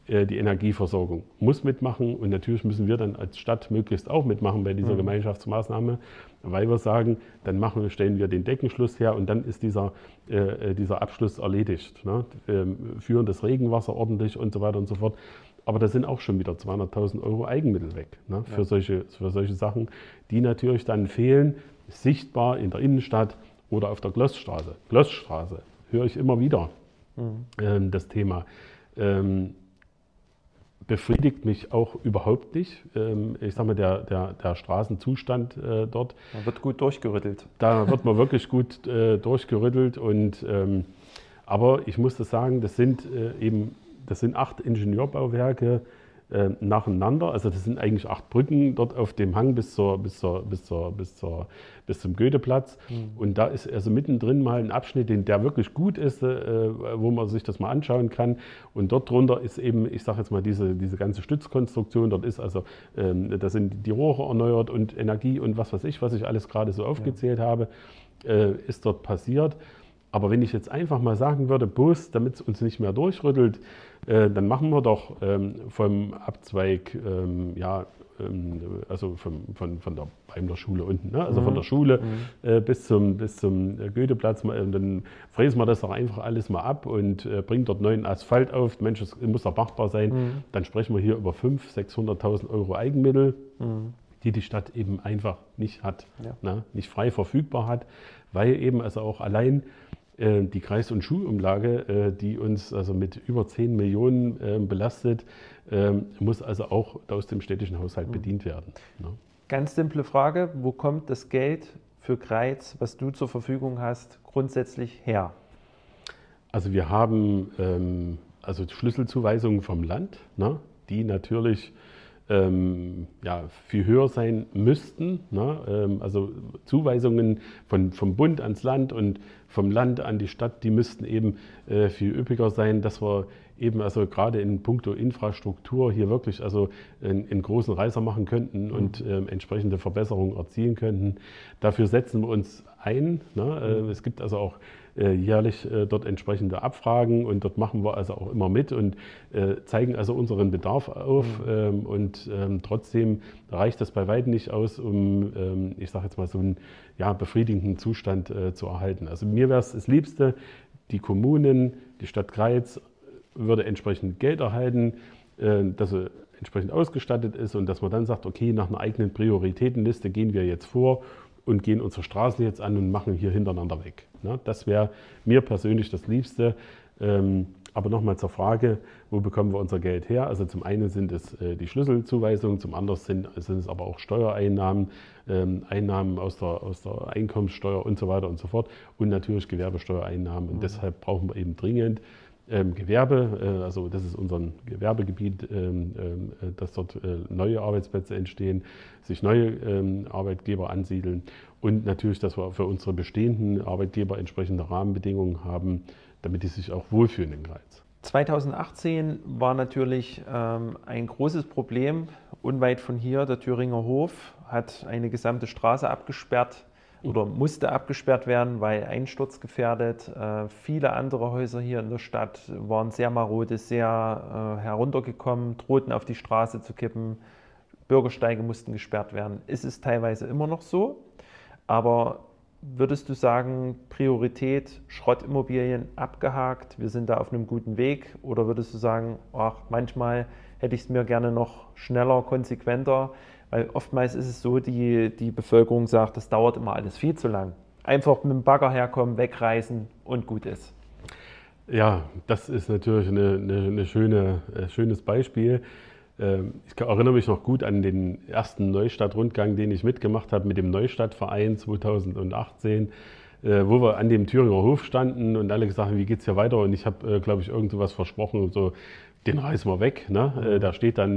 S2: die Energieversorgung muss mitmachen und natürlich müssen wir dann als Stadt möglichst auch mitmachen bei dieser Gemeinschaftsmaßnahme, weil wir sagen, dann stellen wir den Deckenschluss her und dann ist dieser Abschluss erledigt. Ne? Führen das Regenwasser ordentlich und so weiter und so fort. Aber da sind auch schon wieder 200.000 € Eigenmittel weg, ne? Für solche Sachen, die natürlich dann fehlen, sichtbar in der Innenstadt oder auf der Glossstraße. Glossstraße höre ich immer wieder das Thema. Befriedigt mich auch überhaupt nicht. Ich sage mal, der Straßenzustand dort.
S1: Man wird gut durchgerüttelt.
S2: Da wird man wirklich gut durchgerüttelt. Aber ich muss das sagen, das sind 8 Ingenieurbauwerke nacheinander. Also das sind eigentlich 8 Brücken dort auf dem Hang bis zum Goetheplatz. Und da ist also mittendrin mal ein Abschnitt, der wirklich gut ist, wo man sich das mal anschauen kann. Und dort drunter ist eben, ich sage jetzt mal, diese ganze Stützkonstruktion. Dort ist also, da sind die Rohre erneuert und Energie und was weiß ich, was ich alles gerade so aufgezählt habe, ist dort passiert. Aber wenn ich jetzt einfach mal sagen würde, Bus, damit es uns nicht mehr durchrüttelt, dann machen wir doch vom Abzweig, also von der Schule unten, ne? Also von der Schule bis zum Goetheplatz, dann fräsen wir das doch einfach alles mal ab und bringen dort neuen Asphalt auf. Mensch, das muss doch machbar sein. Dann sprechen wir hier über 500.000, 600.000 € Eigenmittel, die die Stadt eben einfach nicht hat, ne? Nicht frei verfügbar hat, weil eben also auch allein die Kreis- und Schulumlage, die uns also mit über 10 Millionen belastet, muss also auch aus dem städtischen Haushalt bedient werden. Ne?
S1: Ganz simple Frage, wo kommt das Geld für Greiz, was du zur Verfügung hast, grundsätzlich her?
S2: Also wir haben also Schlüsselzuweisungen vom Land, ne, die natürlich viel höher sein müssten. Ne? Also Zuweisungen vom Bund ans Land und vom Land an die Stadt, die müssten eben viel üppiger sein, dass wir eben also gerade in puncto Infrastruktur hier wirklich also einen großen Reißer machen könnten und entsprechende Verbesserungen erzielen könnten. Dafür setzen wir uns ein. Ne? Es gibt also auch jährlich dort entsprechende Abfragen und dort machen wir also auch immer mit und zeigen also unseren Bedarf auf und trotzdem reicht das bei weitem nicht aus, um, ich sage jetzt mal, so einen befriedigenden Zustand zu erhalten. Also mir wäre es das Liebste, die Kommunen, die Stadt Greiz würde entsprechend Geld erhalten, dass sie entsprechend ausgestattet ist und dass man dann sagt, okay, nach einer eigenen Prioritätenliste gehen wir jetzt vor und gehen unsere Straßen jetzt an und machen hier hintereinander weg. Ne? Das wäre mir persönlich das Liebste. Aber nochmal zur Frage, wo bekommen wir unser Geld her? Also zum einen sind es die Schlüsselzuweisungen, zum anderen sind es aber auch Steuereinnahmen, Einnahmen aus der Einkommenssteuer und so weiter und so fort und natürlich Gewerbesteuereinnahmen. Und deshalb brauchen wir eben dringend Gewerbe, also das ist unser Gewerbegebiet, dass dort neue Arbeitsplätze entstehen, sich neue Arbeitgeber ansiedeln und natürlich, dass wir für unsere bestehenden Arbeitgeber entsprechende Rahmenbedingungen haben, damit die sich auch wohlfühlen in Greiz.
S1: 2018 war natürlich ein großes Problem. Unweit von hier, der Thüringer Hof hat eine gesamte Straße abgesperrt oder musste abgesperrt werden, weil einsturzgefährdet. Viele andere Häuser hier in der Stadt waren sehr marode, sehr heruntergekommen, drohten auf die Straße zu kippen. Bürgersteige mussten gesperrt werden. Es ist teilweise immer noch so, aber würdest du sagen, Priorität Schrottimmobilien abgehakt, wir sind da auf einem guten Weg? Oder würdest du sagen, ach, manchmal hätte ich es mir gerne noch schneller, konsequenter? Weil oftmals ist es so, die Bevölkerung sagt, das dauert immer alles viel zu lang. Einfach mit dem Bagger herkommen, wegreißen und gut ist.
S2: Ja, das ist natürlich ein schönes Beispiel. Ich erinnere mich noch gut an den ersten Neustadt-Rundgang, den ich mitgemacht habe mit dem Neustadtverein 2018, wo wir an dem Thüringer Hof standen und alle gesagt haben, wie geht es hier weiter? Und ich habe, glaube ich, irgend sowas versprochen und so, den reißen wir weg. Ne? Der steht dann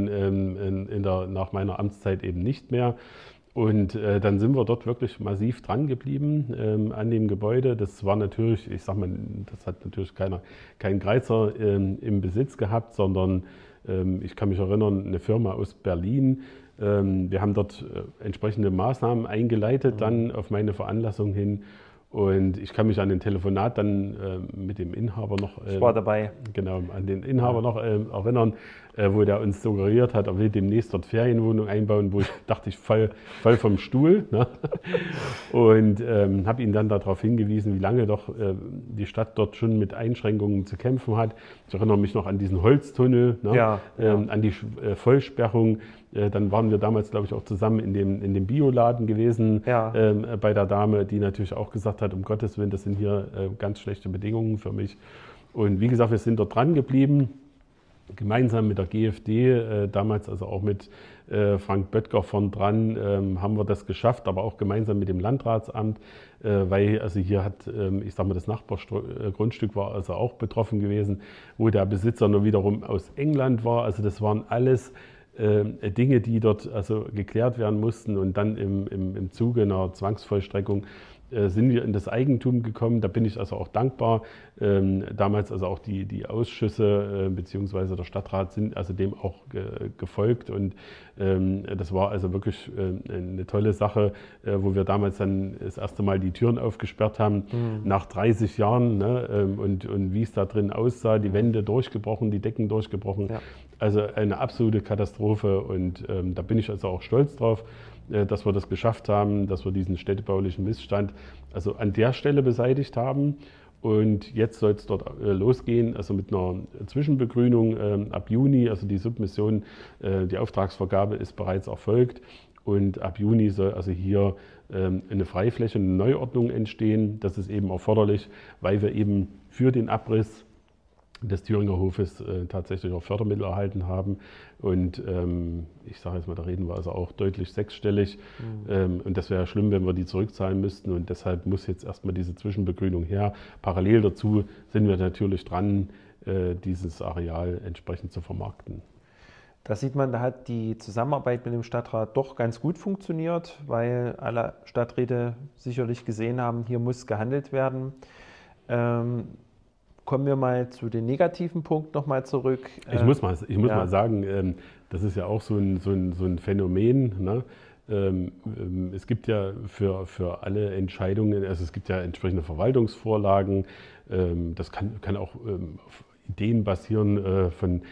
S2: nach meiner Amtszeit eben nicht mehr. Und dann sind wir dort wirklich massiv dran geblieben an dem Gebäude. Das war natürlich, ich sag mal, das hat natürlich kein Greizer im Besitz gehabt, sondern ich kann mich erinnern, eine Firma aus Berlin. Wir haben dort entsprechende Maßnahmen eingeleitet, dann auf meine Veranlassung hin. Und ich kann mich an den Telefonat dann mit dem Inhaber noch,
S1: Ich war dabei.
S2: Genau, an den Inhaber noch erinnern, wo der uns suggeriert hat, er will demnächst dort Ferienwohnung einbauen, wo ich dachte, ich fall vom Stuhl. Ne? Und habe ihn dann darauf hingewiesen, wie lange doch die Stadt dort schon mit Einschränkungen zu kämpfen hat. Ich erinnere mich noch an diesen Holztunnel, ne?
S1: Ja, ja.
S2: An die Vollsperrung. Dann waren wir damals, glaube ich, auch zusammen in dem Bioladen gewesen,
S1: Ja.
S2: bei der Dame, die natürlich auch gesagt hat, um Gottes Willen, das sind hier ganz schlechte Bedingungen für mich. Und wie gesagt, wir sind dort dran geblieben, gemeinsam mit der GfD, damals also auch mit Frank Böttger von dran, haben wir das geschafft, aber auch gemeinsam mit dem Landratsamt, weil also hier hat, ich sage mal, das Nachbargrundstück war also auch betroffen gewesen, wo der Besitzer nur wiederum aus England war. Also das waren alles Dinge, die dort also geklärt werden mussten, und dann im Zuge einer Zwangsvollstreckung sind wir in das Eigentum gekommen. Da bin ich also auch dankbar. Damals also auch die Ausschüsse beziehungsweise der Stadtrat sind also dem auch gefolgt, und das war also wirklich eine tolle Sache, wo wir damals dann das erste Mal die Türen aufgesperrt haben, nach 30 Jahren, ne? Und wie es da drin aussah, die Wände durchgebrochen, die Decken durchgebrochen. Ja. Also eine absolute Katastrophe, und da bin ich also auch stolz drauf, dass wir das geschafft haben, dass wir diesen städtebaulichen Missstand also an der Stelle beseitigt haben. Und jetzt soll es dort losgehen, also mit einer Zwischenbegrünung ab Juni. Also die Submission, die Auftragsvergabe ist bereits erfolgt, und ab Juni soll also hier eine Freifläche, eine Neuordnung entstehen. Das ist eben erforderlich, weil wir eben für den Abriss des Thüringer Hofes tatsächlich auch Fördermittel erhalten haben. Und ich sage jetzt mal, da reden wir also auch deutlich sechsstellig. Und das wäre ja schlimm, wenn wir die zurückzahlen müssten. Und deshalb muss jetzt erstmal diese Zwischenbegrünung her. Parallel dazu sind wir natürlich dran, dieses Areal entsprechend zu vermarkten.
S1: Da sieht man, da hat die Zusammenarbeit mit dem Stadtrat doch ganz gut funktioniert, weil alle Stadträte sicherlich gesehen haben, hier muss gehandelt werden. Kommen wir mal zu den negativen Punkten nochmal zurück.
S2: Ich muss mal sagen, das ist ja auch so ein Phänomen. Ne? Es gibt ja für alle Entscheidungen, also es gibt ja entsprechende Verwaltungsvorlagen. Das kann auch auf Ideen basieren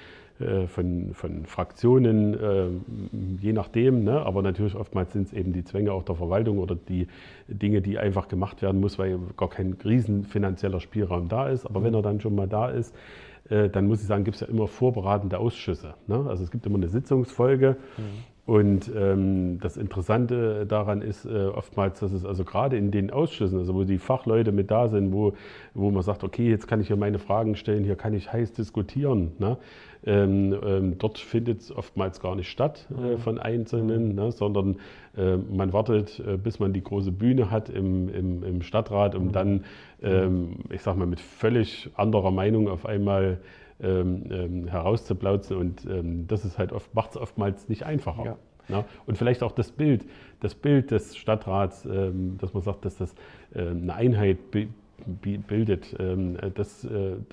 S2: von Fraktionen, je nachdem, ne? Aber natürlich oftmals sind es eben die Zwänge auch der Verwaltung oder die Dinge, die einfach gemacht werden muss, weil gar kein riesen finanzieller Spielraum da ist. Aber wenn er dann schon mal da ist, dann muss ich sagen, gibt es ja immer vorberatende Ausschüsse. Ne? Also es gibt immer eine Sitzungsfolge. Und das Interessante daran ist oftmals, dass es also gerade in den Ausschüssen, also wo die Fachleute mit da sind, wo man sagt, okay, jetzt kann ich hier meine Fragen stellen, hier kann ich heiß diskutieren. Ne? Dort findet es oftmals gar nicht statt von Einzelnen, ne? Sondern man wartet, bis man die große Bühne hat im Stadtrat, um dann, ich sag mal, mit völlig anderer Meinung auf einmal herauszuplauzen, und das ist halt macht es oftmals nicht einfacher. Ja. Ne? Und vielleicht auch das Bild des Stadtrats, dass man sagt, dass das eine Einheit bildet, das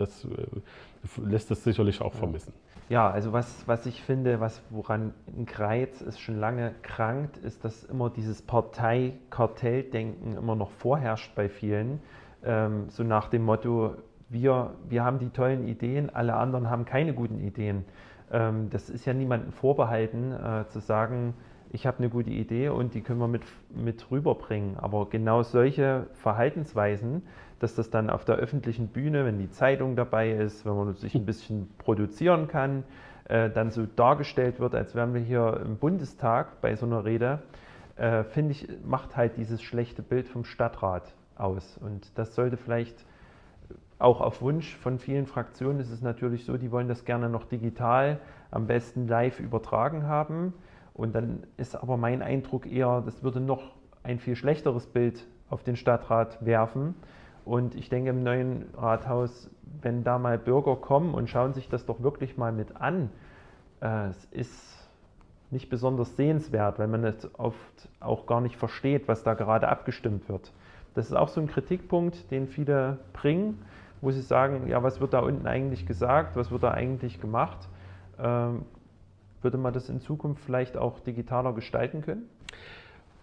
S2: lässt das sicherlich auch vermissen.
S1: Ja, also was ich finde, woran ein Greiz es schon lange krankt, ist, dass immer dieses Partei-Kartell-Denken immer noch vorherrscht bei vielen, so nach dem Motto, wir haben die tollen Ideen, alle anderen haben keine guten Ideen. Das ist ja niemandem vorbehalten, zu sagen, ich habe eine gute Idee und die können wir mit rüberbringen. Aber genau solche Verhaltensweisen, dass das dann auf der öffentlichen Bühne, wenn die Zeitung dabei ist, wenn man sich ein bisschen produzieren kann, dann so dargestellt wird, als wären wir hier im Bundestag bei so einer Rede, finde ich, macht halt dieses schlechte Bild vom Stadtrat aus. Und das sollte vielleicht auch auf Wunsch von vielen Fraktionen, ist es natürlich so, die wollen das gerne noch digital, am besten live übertragen haben. Und dann ist aber mein Eindruck eher, das würde noch ein viel schlechteres Bild auf den Stadtrat werfen. Und ich denke, im neuen Rathaus, wenn da mal Bürger kommen und schauen sich das doch wirklich mal mit an, es ist nicht besonders sehenswert, weil man es oft auch gar nicht versteht, was da gerade abgestimmt wird. Das ist auch so ein Kritikpunkt, den viele bringen, wo sie sagen, ja, was wird da unten eigentlich gesagt, was wird da eigentlich gemacht? Würde man das in Zukunft vielleicht auch digitaler gestalten können?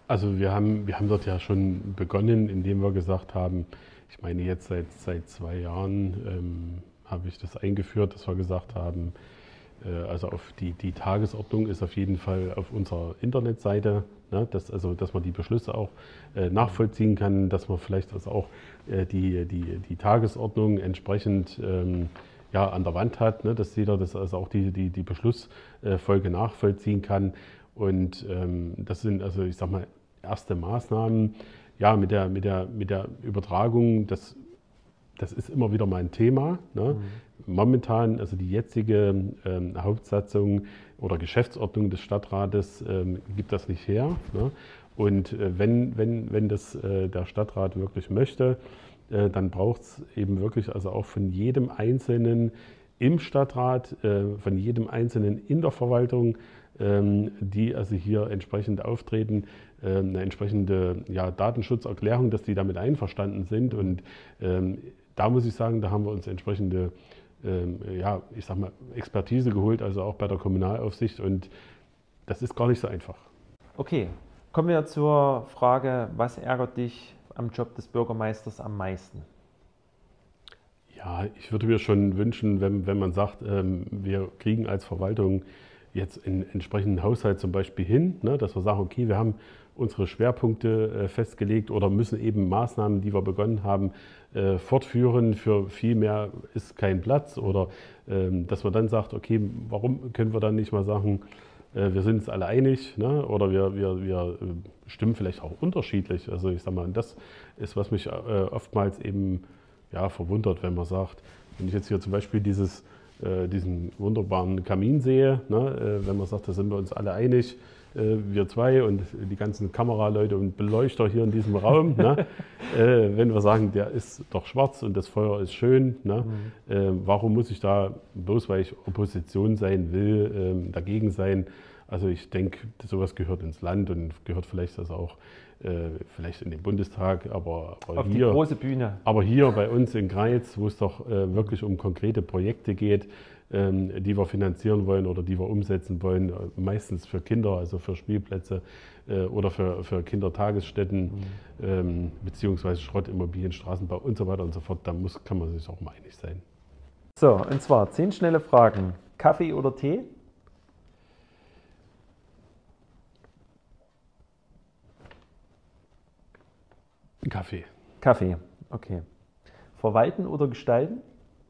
S2: Also wir haben dort ja schon begonnen, indem wir gesagt haben, ich meine jetzt seit 2 Jahren habe ich das eingeführt, dass wir gesagt haben, also auf die Tagesordnung ist auf jeden Fall auf unserer Internetseite, ne, dass man die Beschlüsse auch nachvollziehen kann, dass man vielleicht also auch die Tagesordnung entsprechend ja, an der Wand hat, ne, dass jeder das also auch die Beschlussfolge nachvollziehen kann. Und das sind also, ich sag mal, erste Maßnahmen. Ja, mit der Übertragung, das ist immer wieder mal ein Thema. Ne? Momentan, also die jetzige Hauptsatzung oder Geschäftsordnung des Stadtrates gibt das nicht her. Ne? Und wenn das der Stadtrat wirklich möchte, dann braucht es eben wirklich also auch von jedem Einzelnen im Stadtrat, von jedem Einzelnen in der Verwaltung, die also hier entsprechend auftreten, eine entsprechende ja, Datenschutzerklärung, dass die damit einverstanden sind. Und da muss ich sagen, da haben wir uns entsprechende ja, ich sag mal, Expertise geholt, also auch bei der Kommunalaufsicht. Und das ist gar nicht so einfach.
S1: Okay, kommen wir zur Frage, was ärgert dich am Job des Bürgermeisters am meisten?
S2: Ja, ich würde mir schon wünschen, wenn man sagt, wir kriegen als Verwaltung jetzt einen entsprechenden Haushalt zum Beispiel hin, ne, dass wir sagen, okay, wir haben unsere Schwerpunkte festgelegt oder müssen eben Maßnahmen, die wir begonnen haben, fortführen. Für viel mehr ist kein Platz. Oder dass man dann sagt, okay, warum können wir dann nicht mal sagen, wir sind uns alle einig, ne? Oder wir stimmen vielleicht auch unterschiedlich. Also ich sage mal, das ist, was mich oftmals eben ja, verwundert, wenn man sagt, wenn ich jetzt hier zum Beispiel diesen wunderbaren Kamin sehe, ne? Wenn man sagt, da sind wir uns alle einig, wir zwei und die ganzen Kameraleute und Beleuchter hier in diesem Raum, ne? Wenn wir sagen, der ist doch schwarz und das Feuer ist schön, ne? Warum muss ich da, bloß weil ich Opposition sein will, dagegen sein? Also ich denke, sowas gehört ins Land und gehört vielleicht also auch vielleicht in den Bundestag, aber
S1: Auf
S2: hier,
S1: die große Bühne.
S2: Aber hier bei uns in Greiz, wo es doch wirklich um konkrete Projekte geht, die wir finanzieren wollen oder die wir umsetzen wollen, meistens für Kinder, also für Spielplätze oder für Kindertagesstätten, beziehungsweise Schrottimmobilien, Straßenbau und so weiter und so fort, da kann man sich auch mal einig sein.
S1: So, und zwar 10 schnelle Fragen. Kaffee oder Tee?
S2: Kaffee.
S1: Kaffee, okay. Verwalten oder gestalten?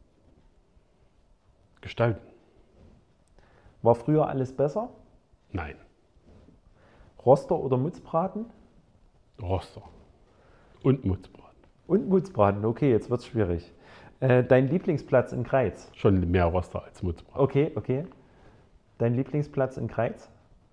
S2: Gestalten.
S1: War früher alles besser?
S2: Nein.
S1: Roster oder Mutzbraten?
S2: Roster. Und Mutzbraten.
S1: Und Mutzbraten, okay, jetzt wird es schwierig. Dein Lieblingsplatz in Greiz?
S2: Schon mehr Roster als Mutzbraten.
S1: Okay, okay. Dein Lieblingsplatz in Greiz?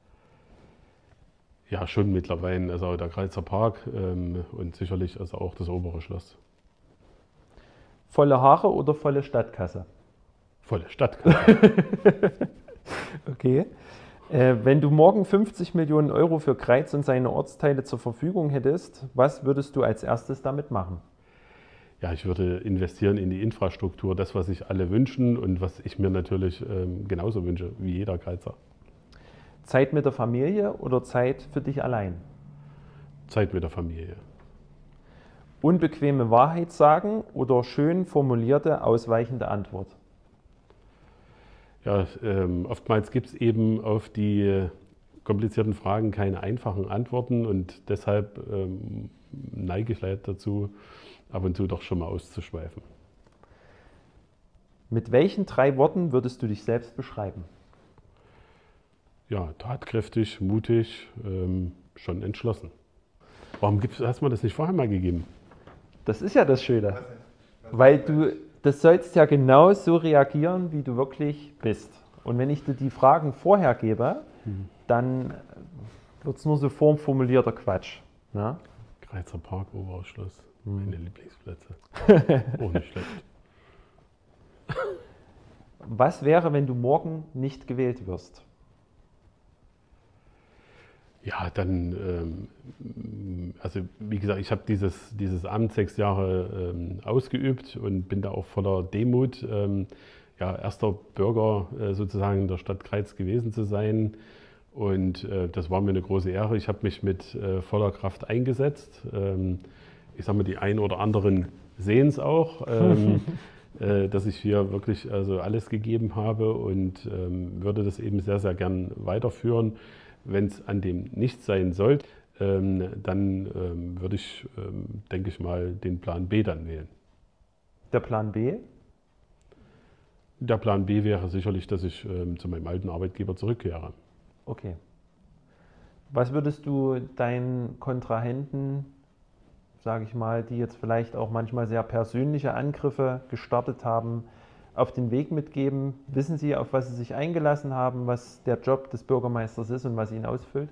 S2: Ja, schon mittlerweile, also der Greizer Park und sicherlich also auch das obere Schloss.
S1: Volle Haare oder volle Stadtkasse?
S2: Volle Stadtkasse.
S1: Okay. Wenn du morgen 50 Millionen Euro für Greiz und seine Ortsteile zur Verfügung hättest, was würdest du als erstes damit machen?
S2: Ja, ich würde investieren in die Infrastruktur, das, was sich alle wünschen und was ich mir natürlich genauso wünsche wie jeder Greizer.
S1: Zeit mit der Familie oder Zeit für dich allein?
S2: Zeit mit der Familie.
S1: Unbequeme Wahrheit sagen oder schön formulierte, ausweichende Antwort?
S2: Ja, oftmals gibt es eben auf die komplizierten Fragen keine einfachen Antworten und deshalb neige ich leider dazu, ab und zu doch schon mal auszuschweifen.
S1: Mit welchen 3 Worten würdest du dich selbst beschreiben?
S2: Ja, tatkräftig, mutig, schon entschlossen. Warum hast du mir das nicht vorher mal gegeben?
S1: Das ist ja das Schöne, weil du das sollst ja genau so reagieren, wie du wirklich bist. Und wenn ich dir die Fragen vorher gebe, dann wird es nur so formformulierter Quatsch. Ne?
S2: Greizer Park, oberes Schloss, meine Lieblingsplätze. Oh, nicht schlecht.
S1: Was wäre, wenn du morgen nicht gewählt wirst?
S2: Ja, dann, also wie gesagt, ich habe dieses Amt 6 Jahre ausgeübt und bin da auch voller Demut, ja, erster Bürger sozusagen der Stadt Greiz gewesen zu sein. Und das war mir eine große Ehre. Ich habe mich mit voller Kraft eingesetzt. Ich sage mal, die einen oder anderen sehen es auch, dass ich hier wirklich also alles gegeben habe und würde das eben sehr, sehr gern weiterführen. Wenn es an dem nicht sein sollte, dann würde ich, denke ich mal, den Plan B dann wählen.
S1: Der Plan B?
S2: Der Plan B wäre sicherlich, dass ich zu meinem alten Arbeitgeber zurückkehre.
S1: Okay. Was würdest du deinen Kontrahenten, sage ich mal, die jetzt vielleicht auch manchmal sehr persönliche Angriffe gestartet haben, auf den Weg mitgeben? Wissen sie, auf was sie sich eingelassen haben, was der Job des Bürgermeisters ist und was ihn ausfüllt?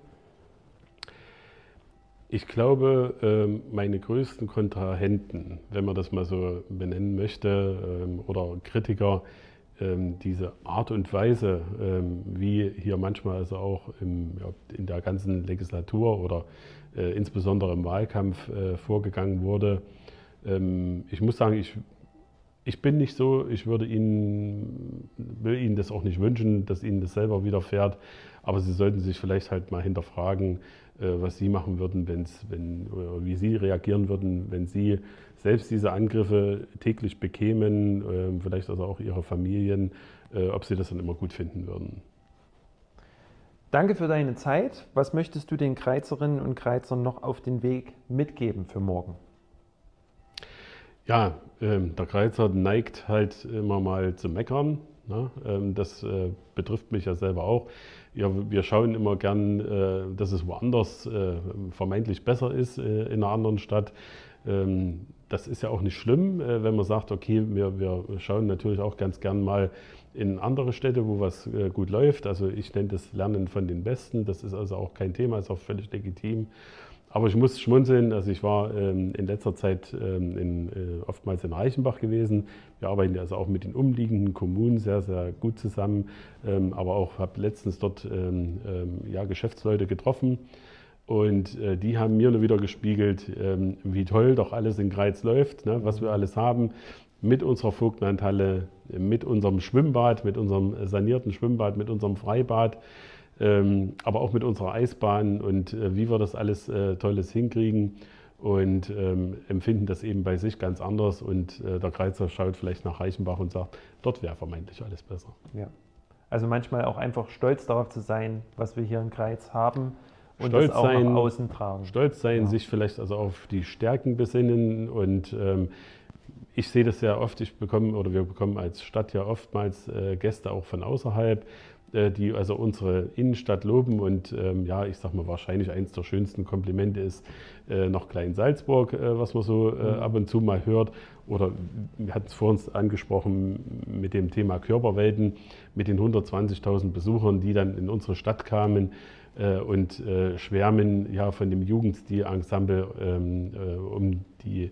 S2: Ich glaube, meine größten Kontrahenten, wenn man das mal so benennen möchte, oder Kritiker, diese Art und Weise, wie hier manchmal also auch in der ganzen Legislatur oder insbesondere im Wahlkampf vorgegangen wurde. Ich muss sagen, ich bin nicht so, ich will Ihnen das auch nicht wünschen, dass Ihnen das selber widerfährt, aber Sie sollten sich vielleicht halt mal hinterfragen, was Sie machen würden, oder wie Sie reagieren würden, wenn Sie selbst diese Angriffe täglich bekämen, vielleicht also auch Ihre Familien, ob Sie das dann immer gut finden würden.
S1: Danke für deine Zeit. Was möchtest du den Kreizerinnen und Kreizern noch auf den Weg mitgeben für morgen?
S2: Ja, der Kreizer neigt halt immer mal zu meckern. Ne? Das betrifft mich ja selber auch. Ja, wir schauen immer gern, dass es woanders vermeintlich besser ist in einer anderen Stadt. Das ist ja auch nicht schlimm, wenn man sagt, okay, wir schauen natürlich auch ganz gern mal in andere Städte, wo was gut läuft. Also ich nenne das Lernen von den Besten. Das ist also auch kein Thema, ist auch völlig legitim. Aber ich muss schmunzeln, also ich war in letzter Zeit oftmals in Reichenbach gewesen. Wir arbeiten also auch mit den umliegenden Kommunen sehr, sehr gut zusammen. Aber auch habe letztens dort Geschäftsleute getroffen. Und die haben mir nur wieder gespiegelt, wie toll doch alles in Greiz läuft, ne, was wir alles haben. Mit unserer Vogtlandhalle, mit unserem Schwimmbad, mit unserem sanierten Schwimmbad, mit unserem Freibad. Aber auch mit unserer Eisbahn und wie wir das alles Tolles hinkriegen und empfinden das eben bei sich ganz anders. Und der Kreizer schaut vielleicht nach Reichenbach und sagt, dort wäre vermeintlich alles besser.
S1: Ja. Also manchmal auch einfach stolz darauf zu sein, was wir hier in Greiz haben und
S2: stolz
S1: das auch
S2: sein,
S1: nach außen tragen.
S2: Stolz sein, ja. Sich vielleicht also auf die Stärken besinnen und ich sehe das sehr oft, wir bekommen als Stadt ja oftmals Gäste auch von außerhalb, die also unsere Innenstadt loben und ich sag mal, wahrscheinlich eines der schönsten Komplimente ist noch Klein-Salzburg, was man so ab und zu mal hört. Oder wir hatten es vorhin angesprochen mit dem Thema Körperwelten, mit den 120.000 Besuchern, die dann in unsere Stadt kamen und schwärmen ja von dem Jugendstil-Ensemble um die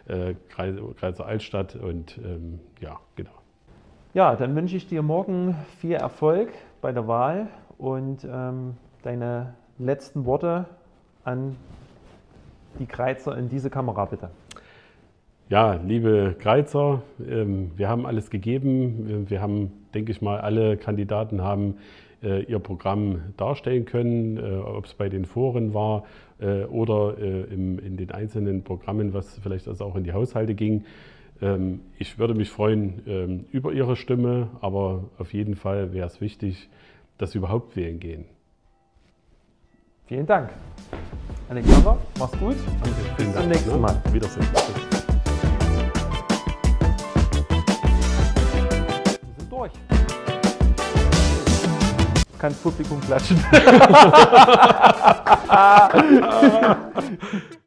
S2: Greizer Altstadt und ja, genau.
S1: Ja, dann wünsche ich dir morgen viel Erfolg bei der Wahl und deine letzten Worte an die Greizer in diese Kamera bitte.
S2: Ja, liebe Greizer, wir haben alles gegeben. Wir haben, denke ich mal, alle Kandidaten haben ihr Programm darstellen können, ob es bei den Foren war oder in den einzelnen Programmen, was vielleicht also auch in die Haushalte ging. Ich würde mich freuen über Ihre Stimme, aber auf jeden Fall wäre es wichtig, dass Sie überhaupt wählen gehen.
S1: Vielen Dank. Alexander, mach's gut.
S2: Danke.
S1: Bis zum nächsten Mal.
S2: Wiedersehen.
S1: Wir sind durch. Kann das Publikum klatschen.